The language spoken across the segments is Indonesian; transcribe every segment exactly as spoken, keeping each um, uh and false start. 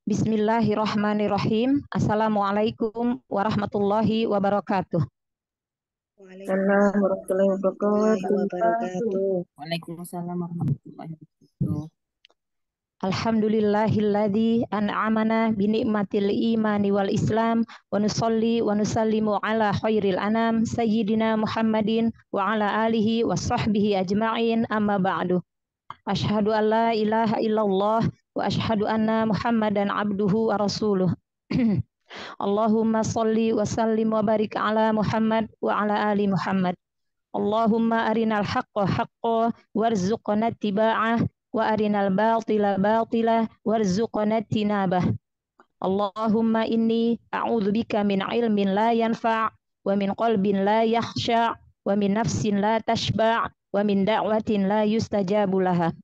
Bismillahirrahmanirrahim. Assalamualaikum warahmatullahi wabarakatuh. Waalaikumsalam warahmatullahi wabarakatuh. Waalaikumsalam warahmatullahi wabarakatuh. Alhamdulillahilladzi an'amana bi ni'matil imani wal islam wa nusalli wa nusallimu ala khairil anam sayyidina Muhammadin wa ala alihi wa sahbihi ajma'in amma ba'du. Asyhadu an la ilaha illallah wa asyhadu anna Muhammadan abduhu wa rasuluh. Allahumma salli wa sallim wa barik ala Muhammad wa ala ali Muhammad. Allahumma arinal haqqa haqqa warzuqna tiba'ah wa arinal batila batila warzuqna tinabah. Allahumma inni a'udzubika min ilmin la yanfa' wa min qalbin la yakhsha' wa min nafsin la tashba' wa min da'watin la yustajabu laha.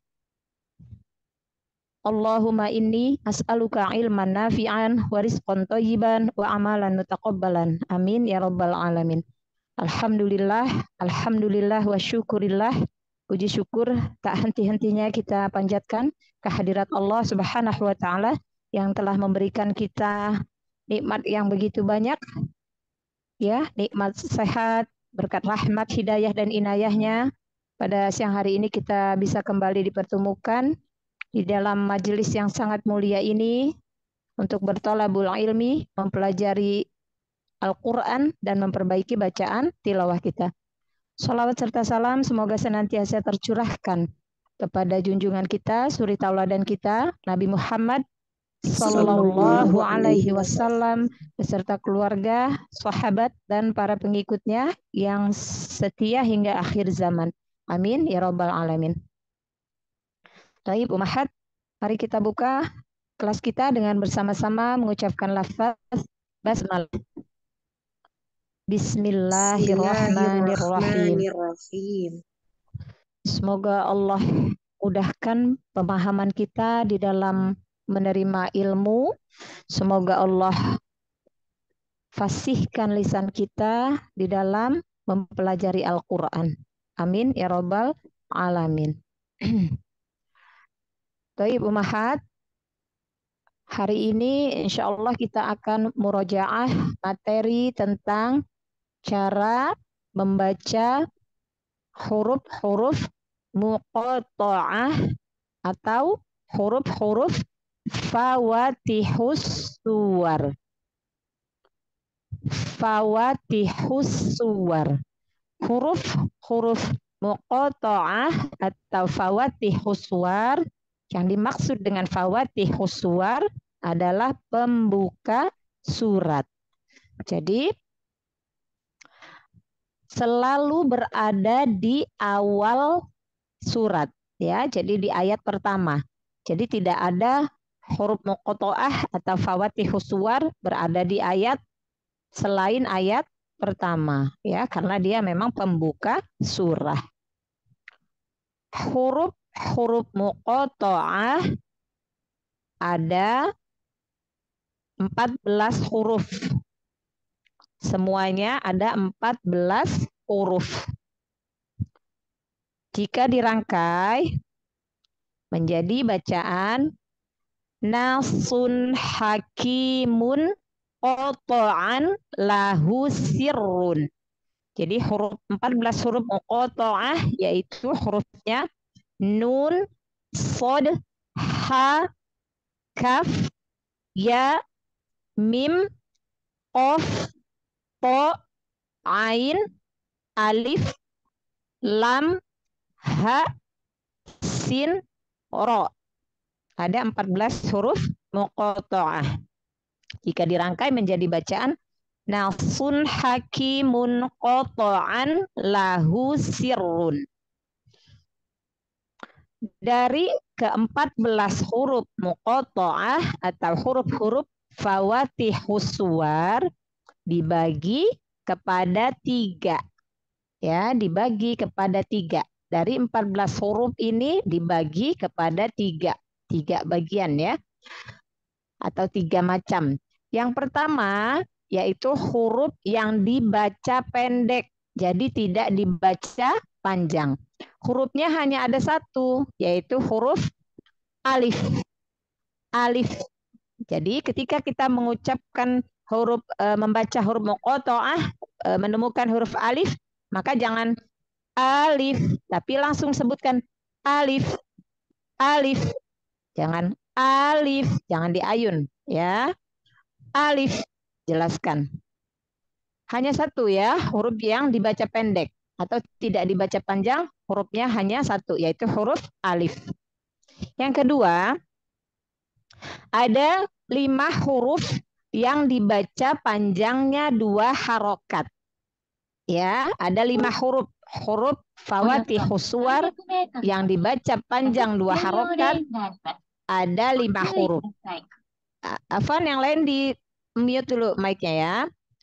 Allahumma inni as'aluka ilman nafi'an wa rizqan thayyiban wa amalan mutaqabbalan. Amin ya rabbal alamin. Alhamdulillah, alhamdulillah wa syukurillah. Puji syukur tak henti-hentinya kita panjatkan kehadirat Allah Subhanahu wa taala yang telah memberikan kita nikmat yang begitu banyak. Ya, nikmat sehat, berkat rahmat, hidayah dan inayahnya. Pada siang hari ini kita bisa kembali dipertemukan di dalam majelis yang sangat mulia ini untuk bertolabul ilmi, mempelajari Al-Quran dan memperbaiki bacaan tilawah kita. Salawat serta salam semoga senantiasa tercurahkan kepada junjungan kita, suri tauladan kita, Nabi Muhammad Sallallahu Alaihi Wasallam beserta keluarga, sahabat dan para pengikutnya yang setia hingga akhir zaman. Amin ya rabbal alamin. Baik, Umahat, mari kita buka kelas kita dengan bersama-sama mengucapkan lafaz basmalah. Bismillahirrahmanirrahim. Bismillahirrahmanirrahim. Semoga Allah mudahkan pemahaman kita di dalam menerima ilmu. Semoga Allah fasihkan lisan kita di dalam mempelajari Al-Quran. Amin ya rabbal alamin. Baik, Umahat. Hari ini insya Allah kita akan murojaah materi tentang cara membaca huruf-huruf muqatta'ah atau huruf-huruf fawatihus suwar. Fawatihus suwar. Huruf-huruf muqatta'ah atau fawatihus suwar, yang dimaksud dengan fawatihus suwar adalah pembuka surat. Jadi selalu berada di awal surat, ya. Jadi di ayat pertama. Jadi tidak ada huruf muqatta'ah atau fawatihus suwar berada di ayat selain ayat pertama, ya, karena dia memang pembuka surah. Huruf huruf muqatta'ah ada empat belas huruf. Semuanya ada empat belas huruf. Jika dirangkai menjadi bacaan nasun hakimun qata'an lahu sirrun. Jadi huruf empat belas huruf muqatta'ah yaitu hurufnya nun, sod, ha, kaf, ya, mim, qaf, to, ain, alif, lam, ha, sin, ro. Ada empat belas huruf muqatta'ah. Jika dirangkai menjadi bacaan nasun hakimun qata'an lahu sirrun. Dari keempat belas huruf muqatta'ah atau huruf-huruf fawatihus suwar dibagi kepada tiga, ya, dibagi kepada tiga. Dari empat belas huruf ini dibagi kepada tiga, tiga bagian, ya, atau tiga macam. Yang pertama yaitu huruf yang dibaca pendek, jadi tidak dibaca panjang. Hurufnya hanya ada satu, yaitu huruf alif. Alif Jadi ketika kita mengucapkan huruf e, membaca huruf muqatta'ah, e, menemukan huruf alif, maka jangan alif, tapi langsung sebutkan alif, alif. Jangan alif, jangan diayun, ya. Alif, jelaskan. Hanya satu ya, huruf yang dibaca pendek atau tidak dibaca panjang, hurufnya hanya satu, yaitu huruf alif. Yang kedua, ada lima huruf yang dibaca panjangnya dua harokat. Ya, ada lima huruf. Huruf fawatihus suwar yang dibaca panjang dua harokat, ada lima huruf. Afan, yang lain di mute dulu mic-nya ya.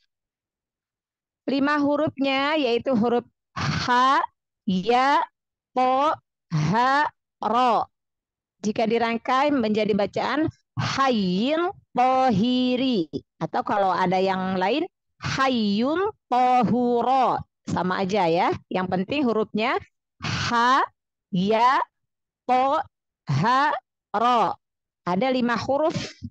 Lima hurufnya yaitu huruf ha, ya, po, ha, ro. Jika dirangkai menjadi bacaan hayyun tohiri. Atau kalau ada yang lain hayyun tohuro. Sama aja ya. Yang penting hurufnya ha, ya, po, ha, ro. Ada lima huruf.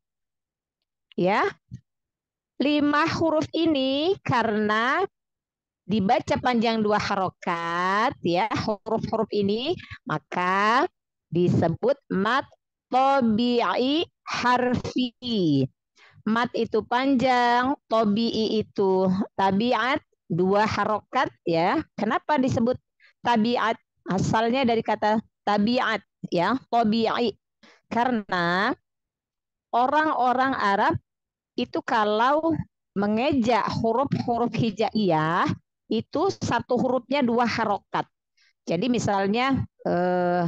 Ya. Lima huruf ini karena dibaca panjang dua harokat, ya, huruf-huruf ini, maka disebut mat tobi'i harfi. Mat itu panjang, tobi'i itu tabiat, dua harokat, ya. Kenapa disebut tabiat? Asalnya dari kata tabiat, ya, tobi'i. Karena orang-orang Arab itu kalau mengeja huruf-huruf hijaiyah, itu satu hurufnya dua harokat. Jadi misalnya eh,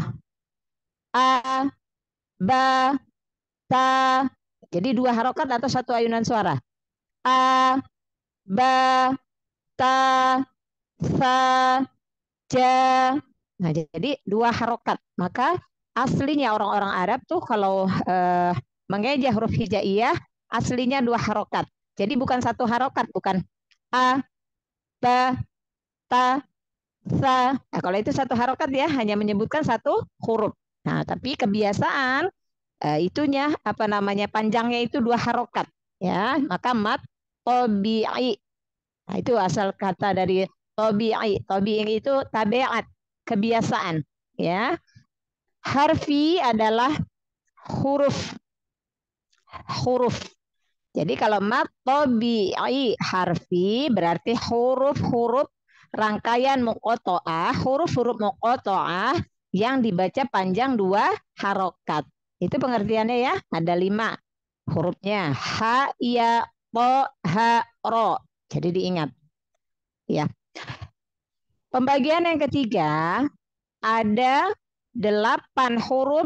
a, ba, ta. Jadi dua harokat atau satu ayunan suara. A, ba, ta, sa, ja. Nah, jadi dua harokat. Maka aslinya orang-orang Arab tuh kalau eh, mengeja huruf hijaiyah, aslinya dua harokat. Jadi bukan satu harokat, bukan a, ba, ta, sa. Nah, kalau itu satu harokat ya, hanya menyebutkan satu huruf. Nah, tapi kebiasaan eh, itunya apa namanya panjangnya itu dua harokat, ya. Maka mat tobi'i. Nah, itu asal kata dari tobi'i. Tobi'i itu tabiat, kebiasaan, ya. Harfi adalah huruf, huruf. Jadi kalau mat tobi'i harfi berarti huruf-huruf rangkaian muqatta'ah, huruf-huruf muqatta'ah yang dibaca panjang dua harokat. Itu pengertiannya ya. Ada lima hurufnya. Ha, ya, po, ha, ro. Jadi diingat. Ya. Pembagian yang ketiga, ada delapan huruf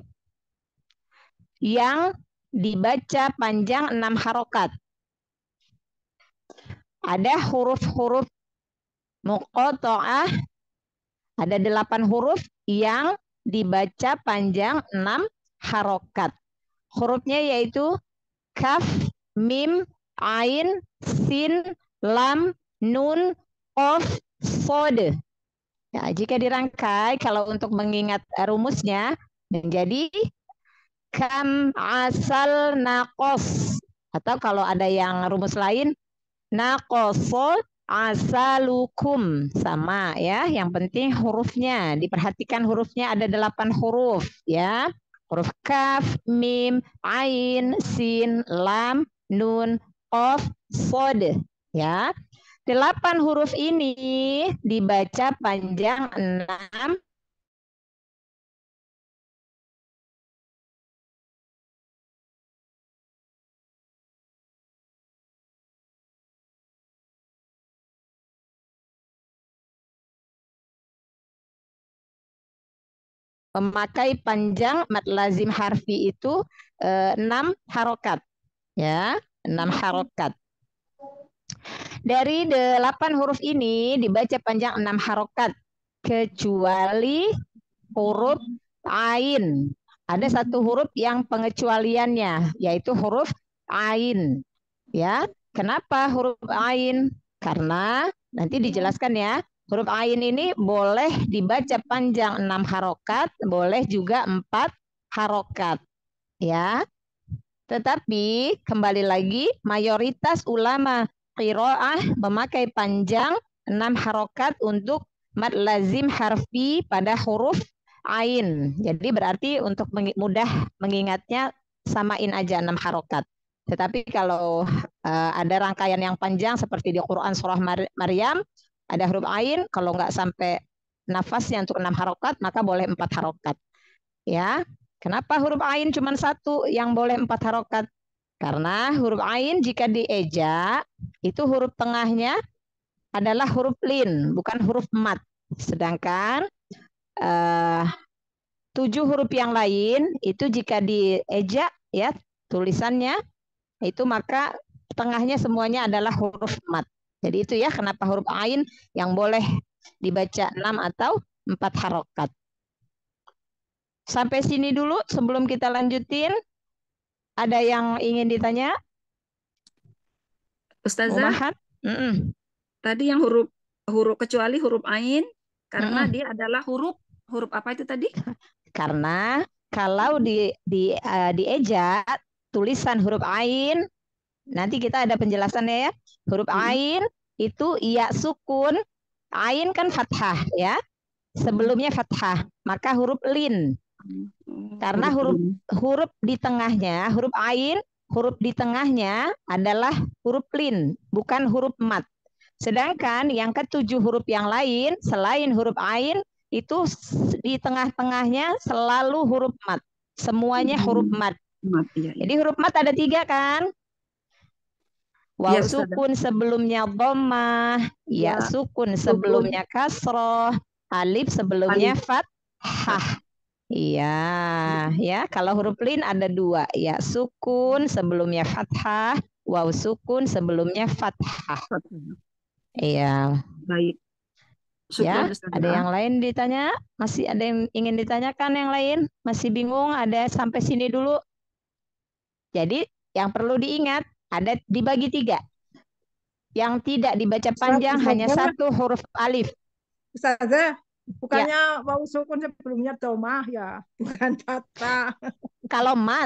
yang dibaca panjang enam harokat. Ada huruf-huruf muqatta'ah, ada delapan huruf yang dibaca panjang enam harokat. Hurufnya yaitu kaf, mim, ain, sin, lam, nun, qaf, shod. Ya, jika dirangkai, kalau untuk mengingat rumusnya menjadi kam asal nakos, atau kalau ada yang rumus lain nakosol asalukum, sama ya. Yang penting hurufnya diperhatikan, hurufnya ada delapan huruf ya. Huruf kaf, mim, ain, sin, lam, nun, qaf, shod ya. Delapan huruf ini dibaca panjang enam memakai panjang mad lazim harfi itu eh, enam harokat ya, enam harokat. Dari delapan huruf ini dibaca panjang enam harokat kecuali huruf ain. Ada satu huruf yang pengecualiannya, yaitu huruf ain. Ya, kenapa huruf ain? Karena nanti dijelaskan ya. Huruf ain ini boleh dibaca panjang enam harokat, boleh juga empat harokat. Ya, Tetapi kembali lagi mayoritas ulama qiraah memakai panjang enam harokat untuk mad lazim harfi pada huruf ain. Jadi berarti untuk mudah mengingatnya samain aja enam harokat. Tetapi kalau uh, ada rangkaian yang panjang seperti di Quran surah Maryam ada huruf ain, kalau nggak sampai nafasnya untuk enam harokat maka boleh empat harokat. Ya, kenapa huruf ain cuma satu yang boleh empat harokat? Karena huruf ain jika dieja itu huruf tengahnya adalah huruf lin, bukan huruf mat. Sedangkan uh, tujuh huruf yang lain itu jika dieja ya tulisannya itu maka tengahnya semuanya adalah huruf mat. Jadi itu ya kenapa huruf ain yang boleh dibaca enam atau empat harokat. Sampai sini dulu sebelum kita lanjutin. Ada yang ingin ditanya? Ustazah, mm -mm. tadi yang huruf huruf kecuali huruf ain karena mm -mm. dia adalah huruf huruf apa itu tadi? Karena kalau di di uh, dieja tulisan huruf ain, nanti kita ada penjelasannya ya. Huruf mm-hmm. ain itu iya sukun, ain kan fathah ya. Sebelumnya fathah, maka huruf lin. Karena huruf huruf di tengahnya, huruf ain, huruf di tengahnya adalah huruf lin, bukan huruf mat. Sedangkan yang ketujuh huruf yang lain selain huruf ain itu di tengah-tengahnya selalu huruf mat. Semuanya huruf mat. mat iya, iya. Jadi huruf mat ada tiga kan? Waw ya, sukun sebelumnya dhammah, ya, ya sukun sebelumnya kasroh, alif sebelumnya alif. fathah. Iya, ya kalau huruf lin ada dua, ya sukun sebelumnya fathah, waw sukun sebelumnya fathah. Iya. Baik. Ya, ada yang lain ditanya? Masih ada yang ingin ditanyakan yang lain? Masih bingung? Ada sampai sini dulu. Jadi yang perlu diingat ada dibagi tiga. Yang tidak dibaca panjang Ustaz, hanya Ustaz, satu huruf alif. Ustazah, bukannya ya. Waw sukun sebelumnya domah ya, bukan fathah. Kalau mat.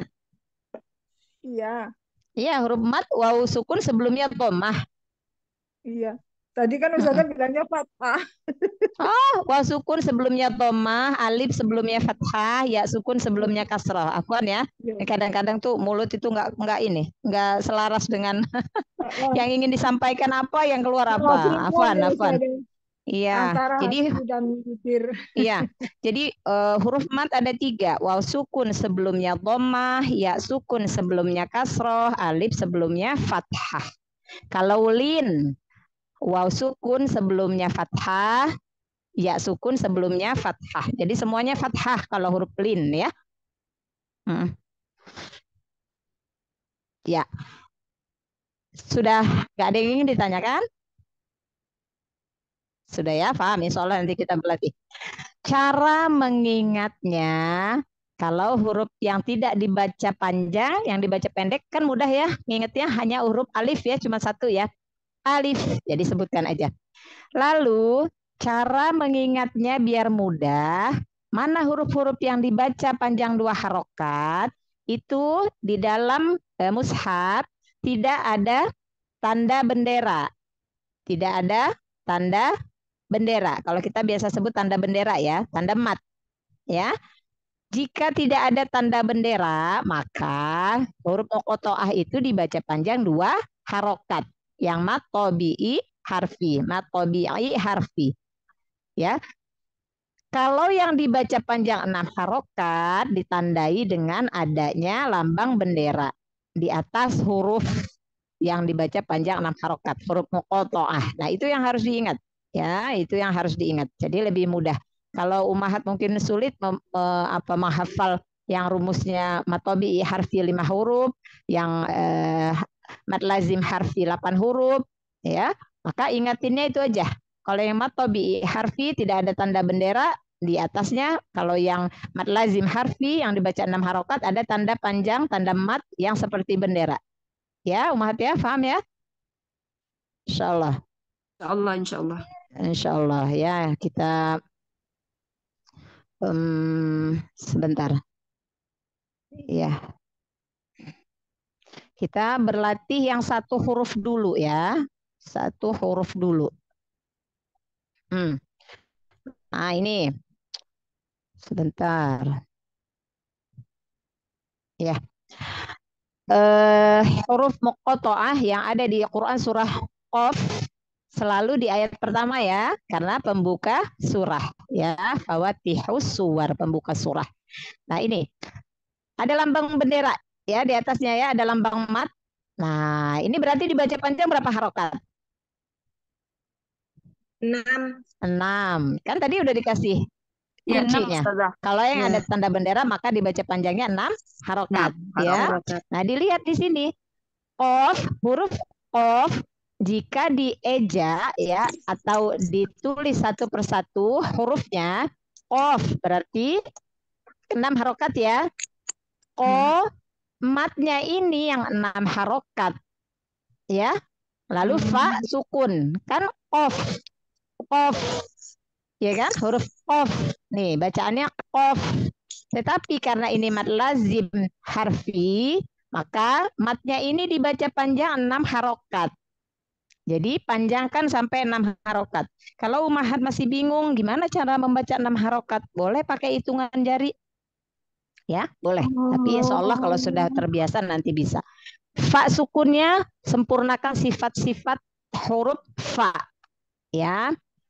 Iya. Iya, huruf mat waw sukun sebelumnya domah. Iya. Tadi kan Ustazah uh-uh. bilangnya fathah. Oh, waw sukun sebelumnya domah, alif sebelumnya fathah, ya sukun sebelumnya kasroh. Afwan ya. Kadang-kadang tuh mulut itu nggak nggak ini, nggak selaras dengan yang ingin disampaikan apa, yang keluar apa. Afwan, afwan. Iya. Jadi iya. Jadi uh, huruf mat ada tiga. Waw sukun sebelumnya domah, ya sukun sebelumnya kasroh, alif sebelumnya fathah. Kalau lin waw sukun sebelumnya fathah, ya sukun sebelumnya fathah. Jadi semuanya fathah kalau huruf lin ya. Hmm. Ya. Sudah nggak ada yang ingin ditanyakan? Sudah ya, paham? Insya Allah nanti kita berlatih. Cara mengingatnya, kalau huruf yang tidak dibaca panjang, yang dibaca pendek kan mudah ya. Ingatnya hanya huruf alif ya, cuma satu ya. Alif, jadi sebutkan aja. Lalu cara mengingatnya biar mudah, mana huruf-huruf yang dibaca panjang dua harokat, itu di dalam eh, mushaf tidak ada tanda bendera. Tidak ada tanda bendera. Kalau kita biasa sebut tanda bendera ya, tanda mat. Ya. Jika tidak ada tanda bendera, maka huruf muqatta'ah itu dibaca panjang dua harokat. Yang mat tabi'i harfi, mat tabi'i harfi. Ya. Kalau yang dibaca panjang enam harokat ditandai dengan adanya lambang bendera di atas huruf yang dibaca panjang enam harokat, huruf muqatta'ah. Nah, itu yang harus diingat. Ya, itu yang harus diingat. Jadi lebih mudah. Kalau umahat mungkin sulit mem, eh, apa menghafal yang rumusnya mat tabi'i harfi lima huruf, yang eh, mat lazim harfi delapan huruf, ya, maka ingatinnya itu aja. Kalau yang mat tabi'i harfi tidak ada tanda bendera di atasnya, kalau yang mat lazim harfi yang dibaca enam harokat ada tanda panjang, tanda mat yang seperti bendera. Ya, umat ya, paham ya? Insyaallah. Insyaallah, insyaallah. Insyaallah ya, kita um, sebentar. Ya. Kita berlatih yang satu huruf dulu ya. Satu huruf dulu. Hmm. Nah ini. Sebentar. Ya. Eh, huruf muqatta'ah yang ada di Quran surah Qaf selalu di ayat pertama ya, karena pembuka surah ya, fawatihus suwar, pembuka surah. Nah ini ada lambang bendera ya, di atasnya ya ada lambang mat. Nah ini berarti dibaca panjang berapa harokat? Enam. Enam. Kan tadi udah dikasih Ya, enam, kuncinya. Ustazah. Kalau yang Ya. ada tanda bendera maka dibaca panjangnya enam harokat Enam ya. harokat. Nah dilihat di sini Qaf, huruf Qaf jika dieja ya atau ditulis satu persatu hurufnya Qaf berarti enam harokat ya. Ko matnya ini yang enam harokat ya. Lalu fa sukun kan Qaf. Qaf ya kan huruf Qaf. Nih bacaannya Qaf. Tetapi karena ini mat lazim harfi maka matnya ini dibaca panjang enam harokat. Jadi panjangkan sampai enam harokat. Kalau umahat masih bingung gimana cara membaca enam harokat, boleh pakai hitungan jari. Ya, boleh. Tapi insya Allah kalau sudah terbiasa nanti bisa. Fa sukunnya sempurnakan sifat-sifat huruf fa. Ya.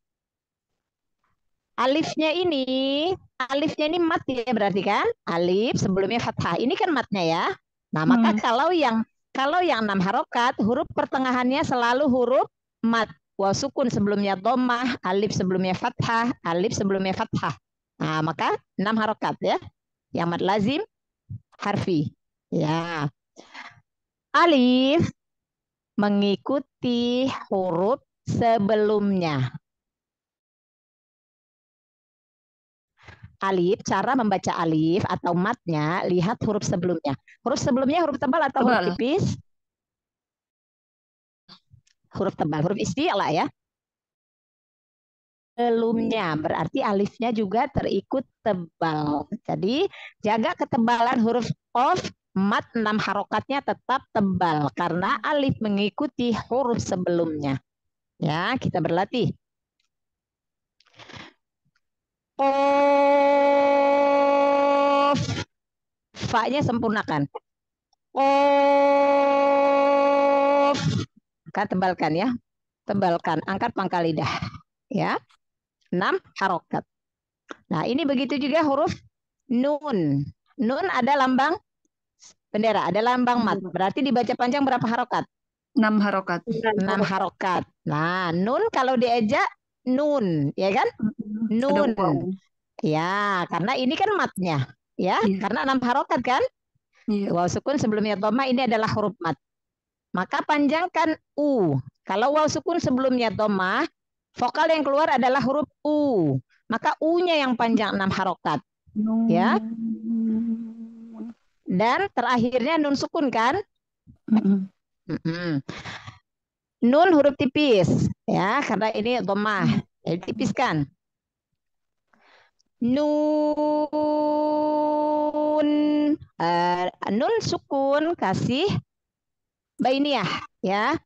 Alifnya ini, alifnya ini mat ya berarti kan? Alif sebelumnya fathah. Ini kan matnya ya. Nah, maka Hmm. kalau yang kalau yang enam harokat, huruf pertengahannya selalu huruf mat. Waw sukun sebelumnya dhammah, alif sebelumnya fathah, alif sebelumnya fathah. Nah, maka enam harokat ya. Yang mat lazim harfi. Ya. Alif mengikuti huruf sebelumnya. Alif, cara membaca alif atau matnya, lihat huruf sebelumnya. Huruf sebelumnya huruf tebal atau huruf Tebal. tipis? Huruf tebal, huruf isti'la ya. Sebelumnya, berarti alifnya juga terikut tebal. Jadi, jaga ketebalan huruf qaf, mat enam harokatnya tetap tebal. Karena alif mengikuti huruf sebelumnya. Ya, kita berlatih. Qaf. Fa-nya sempurnakan. Qaf. Maka tebalkan ya. Tebalkan, angkat pangkal lidah. Ya. enam harokat. Nah, ini begitu juga huruf nun. Nun ada lambang bendera, ada lambang mat. Berarti dibaca panjang berapa harokat? Enam harokat. enam harokat. Nah, nun kalau dieja nun, ya kan? Ada Nun. waw. Ya, karena ini kan matnya, ya, Iya. karena enam harokat kan? Iya. Waw sukun sebelumnya dhamma ini adalah huruf mat. Maka panjangkan u. Kalau waw sukun sebelumnya dhamma, vokal yang keluar adalah huruf u. Maka u-nya yang panjang enam harokat, Nun. ya. Dan terakhirnya nun sukun kan? Mm-mm. Mm-mm. Nun huruf tipis, ya, karena ini dhammah. Jadi tipiskan. Nun, uh, nun sukun kasih bainiyah, ya.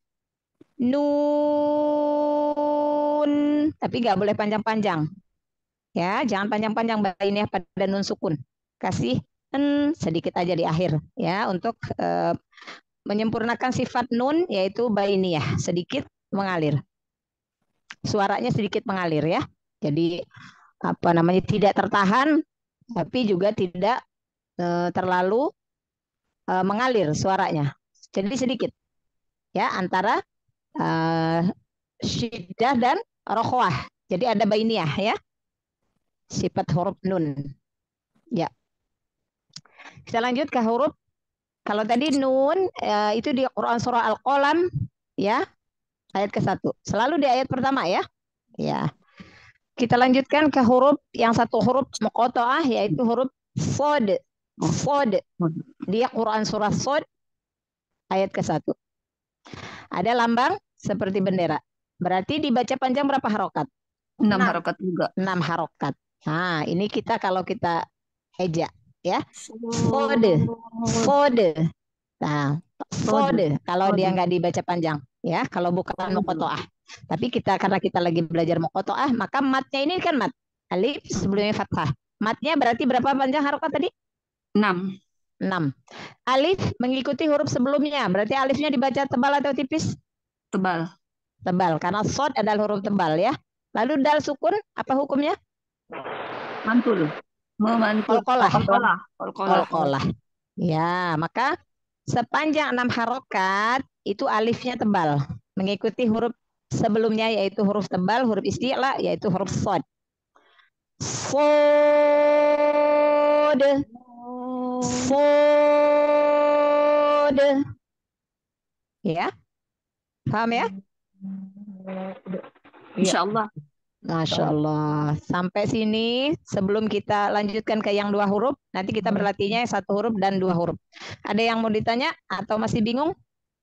Nun, tapi nggak boleh panjang-panjang, ya. Jangan panjang-panjang bainiyah pada nun sukun. Kasih n sedikit aja di akhir, ya, untuk uh, menyempurnakan sifat nun yaitu bainiyah, sedikit mengalir. Suaranya sedikit mengalir ya. Jadi apa namanya tidak tertahan tapi juga tidak e, terlalu e, mengalir suaranya. Jadi sedikit ya antara e, syiddah dan rokhwah. Jadi ada bainiyah ya. Sifat huruf nun. Ya. Kita lanjut ke huruf. Kalau tadi nun e, itu di Quran surah Al-Qalam ya. Ayat ke satu. Selalu di ayat pertama ya. Ya. Kita lanjutkan ke huruf yang satu huruf muqatta'ah yaitu huruf shad. Shad. Di Quran surah Shad ayat ke satu. Ada lambang seperti bendera. Berarti dibaca panjang berapa harokat? Enam harokat juga. Enam harokat. Nah, ini kita kalau kita eja ya. Shad. Shad. Nah, Sode kalau dia nggak dibaca panjang ya, kalau bukan muqatta'ah. Tapi kita karena kita lagi belajar muqatta'ah, maka matnya ini kan mat alif sebelumnya fathah. Matnya berarti berapa panjang harokat tadi? Enam. enam. Alif mengikuti huruf sebelumnya, berarti alifnya dibaca tebal atau tipis? Tebal. Tebal, karena shod adalah huruf tebal ya. Lalu dal sukun, apa hukumnya? Mantul. Memantul. Qalqalah. Qalqalah. Qalqalah. Qalqalah. Ya, maka sepanjang enam harokat itu alifnya tebal, mengikuti huruf sebelumnya yaitu huruf tebal, huruf isti'la yaitu huruf shod. Shod. Shod. Ya. Paham ya? Insya Allah. Masya Allah. Sampai sini sebelum kita lanjutkan ke yang dua huruf, nanti kita berlatihnya satu huruf dan dua huruf. Ada yang mau ditanya atau masih bingung?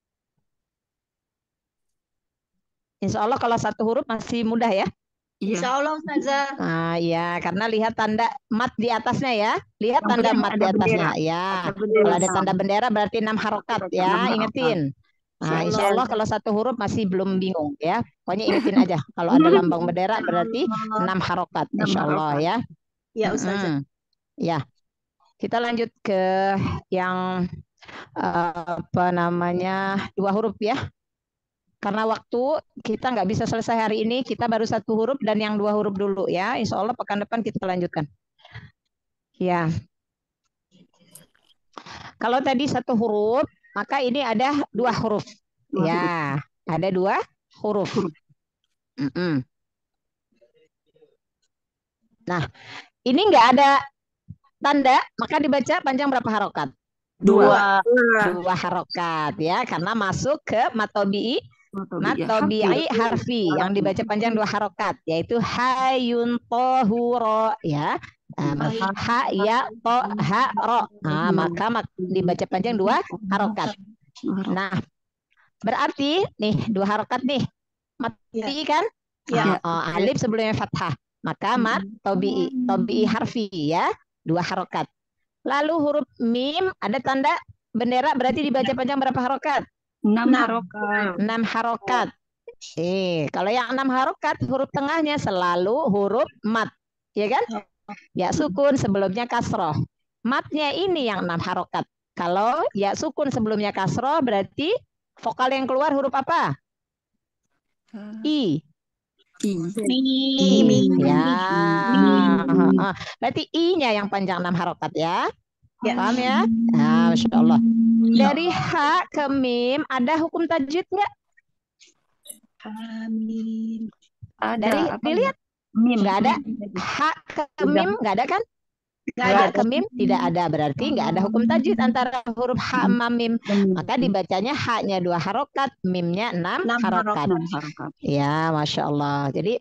Insya Allah kalau satu huruf masih mudah ya. Insya Allah Ustazah. Nah, ya, karena lihat tanda mat di atasnya ya. Lihat Yang tanda penting mat ada di atasnya. bendera. Ya. Ada bendera. Kalau ada tanda bendera berarti enam harokat Enam ya. harokat. Ingetin. Nah, insya Allah kalau satu huruf masih belum bingung ya. Pokoknya ingetin aja. Kalau ada lambang bendera berarti enam harokat. Enam Insya Allah harokat. ya. Ya Ustazah. Mm-mm. Ya. Kita lanjut ke yang eh, apa namanya dua huruf ya. Karena waktu kita nggak bisa selesai hari ini, kita baru satu huruf dan yang dua huruf dulu ya. Insya Allah pekan depan kita lanjutkan. Ya. Kalau tadi satu huruf, maka ini ada dua huruf. Dua Ya, ada dua huruf. Mm-mm. Nah, ini nggak ada tanda, maka dibaca panjang berapa harokat? Dua. Dua harokat ya, karena masuk ke matobi'i Matobi'i matobi'i harfi yang dibaca panjang dua harokat, yaitu hayun tohuro ya. Nah, ha ya to ha ro. Nah, maka mak dibaca panjang dua harokat. Nah, berarti nih dua harokat nih mati kan? Ya. Oh, alif sebelumnya fathah. Maka mat tobi'i tobi'i harfi ya, dua harokat. Lalu huruf mim ada tanda bendera berarti dibaca panjang berapa harokat? Enam harokat. Enam harokat. Eh, kalau yang enam harokat huruf tengahnya selalu huruf mat, ya kan? Ya sukun sebelumnya kasroh. Matnya ini yang enam harokat. Kalau ya sukun sebelumnya kasroh berarti vokal yang keluar huruf apa? I. I. I. Ya. Berarti I-nya yang panjang enam harokat ya. Ya. Paham ya? Nah, Masya Allah. Dari ha ke mim ada hukum tajwid nggak? Amin. Ada Dari apa? dilihat Mim. nggak ada. Ha ke mim nggak ada kan? Nggak Ya, ada. ke mim tidak ada, berarti nggak ada hukum tajwid antara huruf ha sama mim. Maka dibacanya ha-nya dua harokat, mimnya enam Enam harokat. Enam harokat. Ya, Masya Allah. Jadi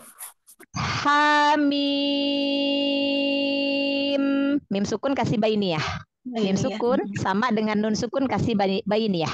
hamim, mim sukun kasih bainiyah. Mim Ini ya. sukun sama dengan nun sukun kasih bai- bainiyah.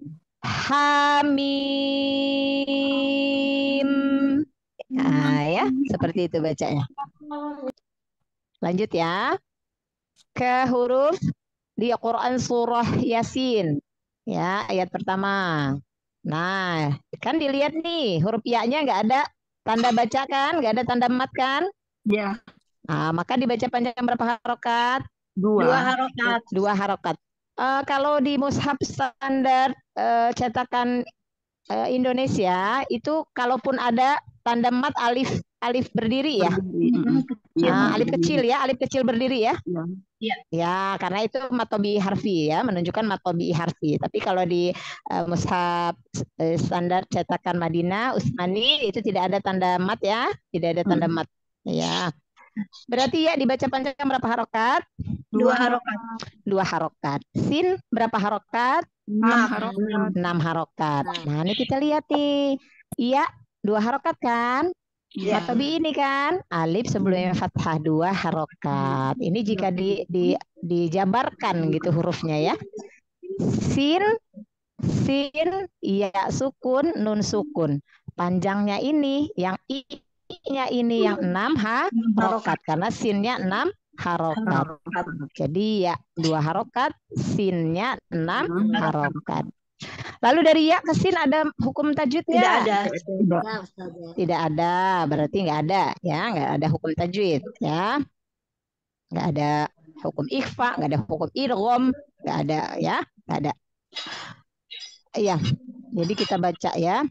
Hamim. Nah, ya, seperti itu bacanya. Lanjut ya. Ke huruf di Quran surah Yasin. Ya, ayat pertama. Nah, kan dilihat nih, huruf ya-nya nggak ada tanda baca kan? Nggak ada tanda mat kan? Ya. Nah, maka dibaca panjang berapa harokat? Dua. Dua harokat. Dua harokat. Eh, kalau di mushaf standar eh, cetakan eh, Indonesia itu kalaupun ada tanda mat alif alif berdiri ya. Nah, alif kecil ya, alif kecil berdiri ya. Ya. Ya, karena itu matobi harfi ya, menunjukkan matobi harfi. Tapi kalau di uh, mushaf uh, standar cetakan Madinah Utsmani itu tidak ada tanda mat ya, tidak ada tanda mat. Ya. Berarti ya dibaca panjang berapa harokat? Dua harokat. Dua harokat. Sin berapa harokat? Enam harokat. Enam harokat. Nah, ini kita lihat nih. Iya, dua harokat kan? Ya. Matobi ini kan alif sebelumnya fathah dua harokat. Ini jika di, di dijabarkan gitu hurufnya ya. Sin, sin, ya sukun, nun sukun. Panjangnya ini yang i-nya ini yang enam harokat karena sinnya enam harokat. Jadi ya dua harokat, sinnya enam harokat. Lalu dari ya ke sin ada hukum tajwid Tidak nggak? ada. Tidak ada, berarti nggak ada ya, nggak ada hukum tajwid ya, nggak ada hukum ikhfa, nggak ada hukum idgham, nggak ada ya, nggak ada. Iya, jadi kita baca ya.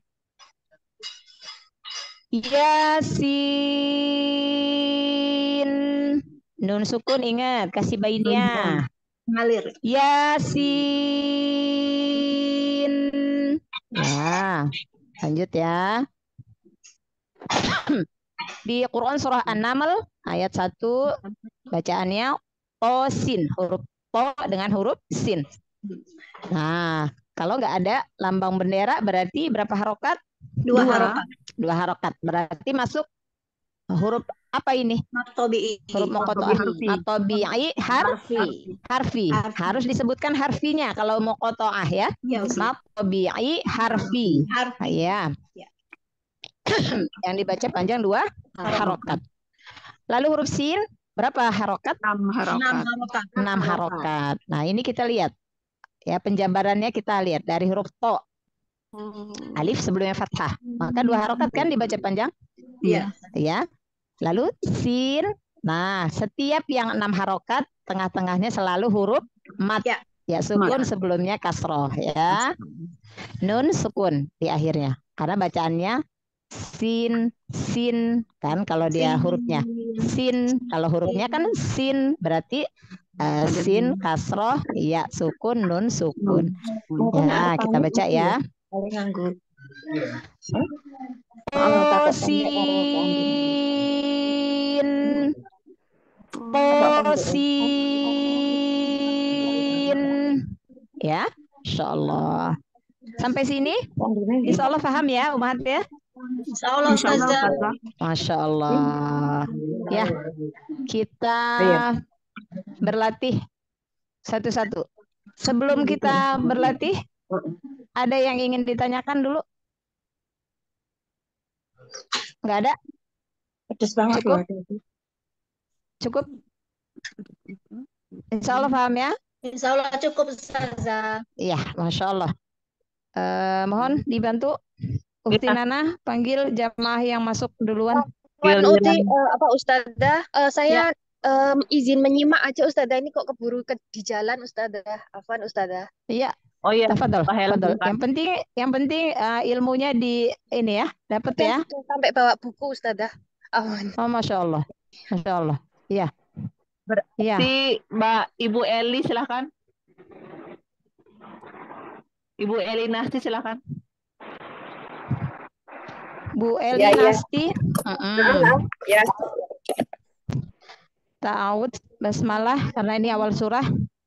Yasin, nun sukun ingat, kasih bainnya. Mengalir. Yasin. Ya, lanjut ya. Di Quran surah An-Naml ayat satu bacaannya tosin, huruf to dengan huruf sin. Nah, kalau nggak ada lambang bendera berarti berapa harokat? Dua harokat. Dua harokat. Berarti masuk huruf apa ini? Matobi'i. Huruf muqatta'ah. Matobi'i harfi. Harfi. Harfi. Harus disebutkan harfinya kalau muqatta'ah ya. Ya, Ustaz. Matobi'i harfi. Harfi. Ya. Ya. Yang dibaca panjang dua harokat. Lalu huruf sin berapa harokat? Enam Enam harokat. harokat. Enam harokat. Nah ini kita lihat ya, penjabarannya kita lihat dari huruf to, alif sebelumnya fathah, maka dua harokat kan dibaca panjang Iya. ya. Lalu sin, nah setiap yang enam harokat tengah-tengahnya selalu huruf mat Ya. ya, sukun Mat. sebelumnya kasroh ya, nun sukun di akhirnya karena bacaannya sin sin kan kalau dia hurufnya sin, kalau hurufnya kan sin berarti uh, sin kasroh ya sukun nun sukun ya. Kita baca ya. Nganggur. Tosin, tosin ya, Insya Allah. Sampai sini Insya Allah paham ya umat ya. Insya Allah, Ustazah. Masya Allah. Ya, kita berlatih satu-satu. Sebelum kita berlatih, ada yang ingin ditanyakan dulu? Nggak ada? Pedes banget. Cukup? Cukup? Insya Allah paham ya? Insya Allah cukup, Ustazah. Iya, Masya Allah. Eh, mohon dibantu. Ukti Nana, panggil jamaah yang masuk duluan. Wan Uti, eh, apa Ustazah? Eh, saya em, izin menyimak aja Ustazah, ini kok keburu ke di jalan Ustazah. Afwan Ustazah. Iya, Oh iya, tafadhol, Pak Helen tafadhol. bukan. Yang penting, yang penting eh, ilmunya di ini ya, dapat Kan ya. sudah sampai bawa buku Ustazah. Afwan. Oh, Masya Allah, Masya Allah. Iya, Berarti iya. Mbak Ibu Eli silakan. Ibu Eli Nasti silakan. Bu Eli Ya, ya. Nasti. Mm-mm. Ya, Ta'awud, basmalah, karena ini awal surah.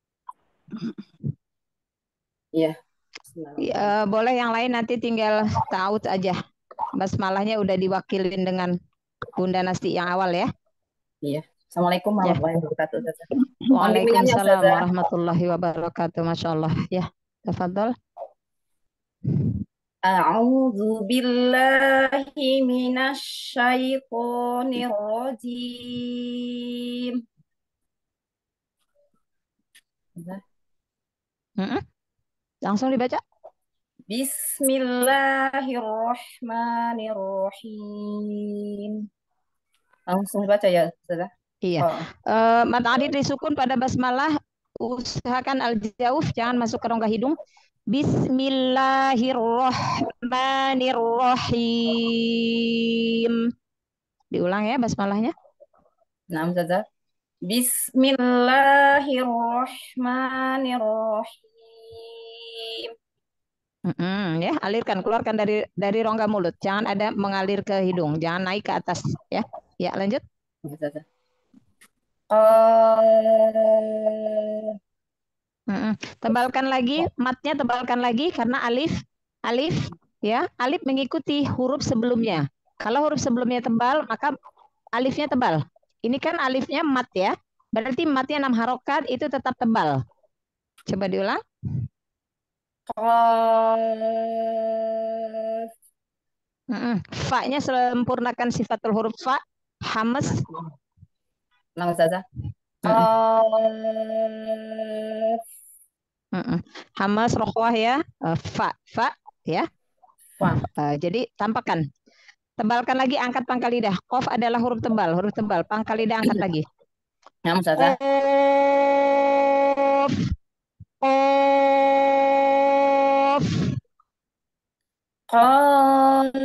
iya. Ya, boleh yang lain nanti tinggal ta'awud aja. Basmalahnya udah diwakilin dengan Bunda Nasti yang awal ya. Iya. Assalamualaikum Ya. warahmatullahi wabarakatuh. Ustazah. Mohon bimbingannya, Waalaikumsalam Ustazah. warahmatullahi wabarakatuh. Masya Allah. Ya, tafadhol. A'udzu billahi minasyaitonir rajim. Ustazah. Mm-mm. Langsung dibaca. Bismillahirrahmanirrahim. Langsung baca ya, Ustazah. Iya. Oh. Eh, Mat Adid disukun pada basmalah, usahakan al-jauf, jangan masuk ke rongga hidung. Bismillahirrahmanirrahim. Diulang ya basmalahnya. Nah, Ustazah. Bismillahirrahmanirrahim. Mm-mm, ya, alirkan, keluarkan dari dari rongga mulut. Jangan ada mengalir ke hidung, jangan naik ke atas ya. Ya, lanjut. Ustazah. Qaf. Mm-mm. Tebalkan lagi, matnya tebalkan lagi karena alif, alif ya, alif mengikuti huruf sebelumnya. Kalau huruf sebelumnya tebal, maka alifnya tebal. Ini kan alifnya mat ya, berarti matnya enam harokat itu tetap tebal. Coba diulang. Qaf. Mm-mm. Fa-nya sempurnakan sifatul huruf fa, hamas. Nah, Ustazah. Mm-mm. Qaf. Mm-mm. Hamas rokhwah ya. Eh, fa, fa ya. Fa. Eh, jadi tampakkan. Tebalkan lagi, angkat pangkal lidah. Qaf adalah huruf tebal, huruf tebal. Pangkal lidah angkat lagi. Naam Ustazah. Qaf, qaf. Qaf.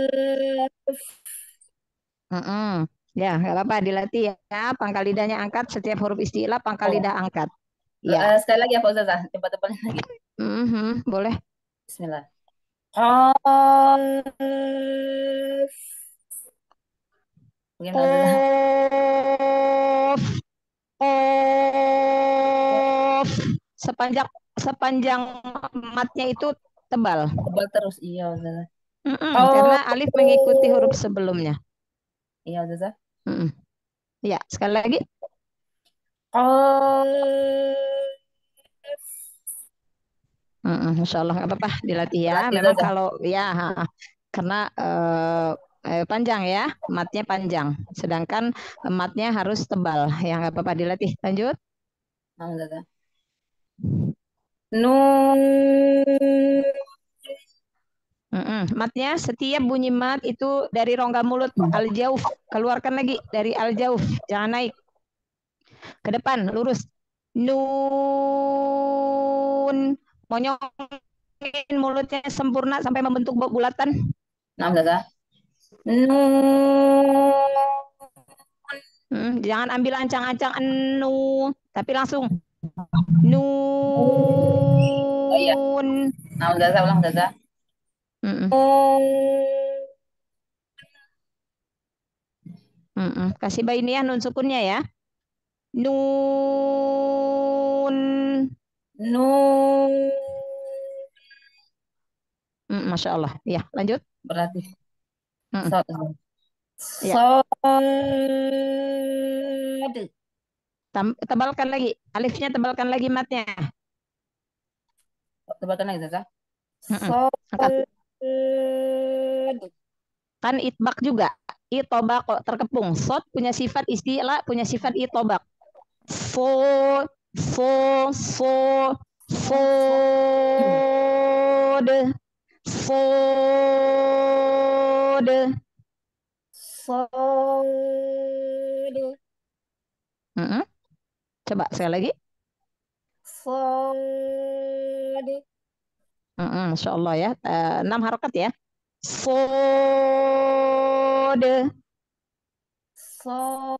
Mm-mm. Ya, nggak apa-apa, dilatih ya. Pangkal lidahnya angkat, setiap huruf istilah pangkal Oh. lidah angkat. Eh, Ya, sekali lagi apa Ustazah? Coba tebalin lagi. Mhm, boleh. Bismillah. Qaf. Bagaimana Ustazah? Qaf, qaf. Sepanjang sepanjang matnya itu tebal. Tebal terus. Iya Ustazah. Mm-mm, Qaf. karena alif mengikuti huruf sebelumnya. Iya Ustazah. Mm-mm. Ya, sekali lagi. Qaf. Mm-mm, Masya Allah, nggak apa-apa, dilatih ya. Berarti Memang Ustazah. kalau ya, ha, karena eh, eh, panjang ya, matnya panjang. Sedangkan matnya harus tebal. Ya, nggak apa-apa, dilatih. Lanjut. Naam Ustazah. Nun. Mm-mm. Matnya setiap bunyi mat itu dari rongga mulut al-jauf. Keluarkan lagi dari al-jauf. Jangan naik. Ke depan, lurus. Nun. Monyongin mulutnya sempurna sampai membentuk bulatan. Naam Ustazah. Nun. Mm, jangan ambil ancang-ancang nu, tapi langsung Oh iya. nun. Naam Ustazah. Ulang Ustazah. Mm-mm. Nun. Mm-mm. Kasih bayi ya nun sukunnya ya. Nun. Nun. Mm, Masya Allah. Ya, lanjut. Berarti. Mm-mm. Sod. Ya, Sod. tam- tebalkan lagi. Alifnya tebalkan lagi matnya. Tebalkan lagi Ustazah. Mm-mm. Angkat. Sod. Kan itbak juga. Itobak kok terkepung. Sod punya sifat istilah, punya sifat itobak. Fo, fo, fo, fod, fod. Sod. Mm-mm. Coba sekali lagi. Sod. Mm-mm, Masya Allah ya. Eh, enam harokat ya. Fod. Sod.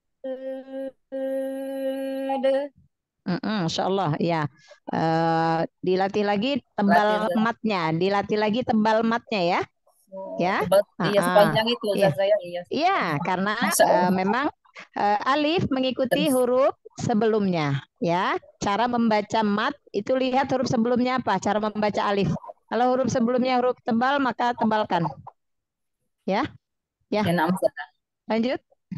Mm-mm, Masya Allah ya. Eh, dilatih lagi Berarti tebal Ustazah. matnya. Dilatih lagi tebal matnya ya. Oh, Ya. tebal. Iya Ah-ah. sepanjang itu Iya. Ustazah ya. Iya. Iya, karena Masya eh, Allah. memang eh, alif mengikuti Terus. huruf sebelumnya, ya. Cara membaca mat itu lihat huruf sebelumnya apa, cara membaca alif. Kalau huruf sebelumnya huruf tebal maka tebalkan, ya. Ya, Ya naam Ustazah. lanjut.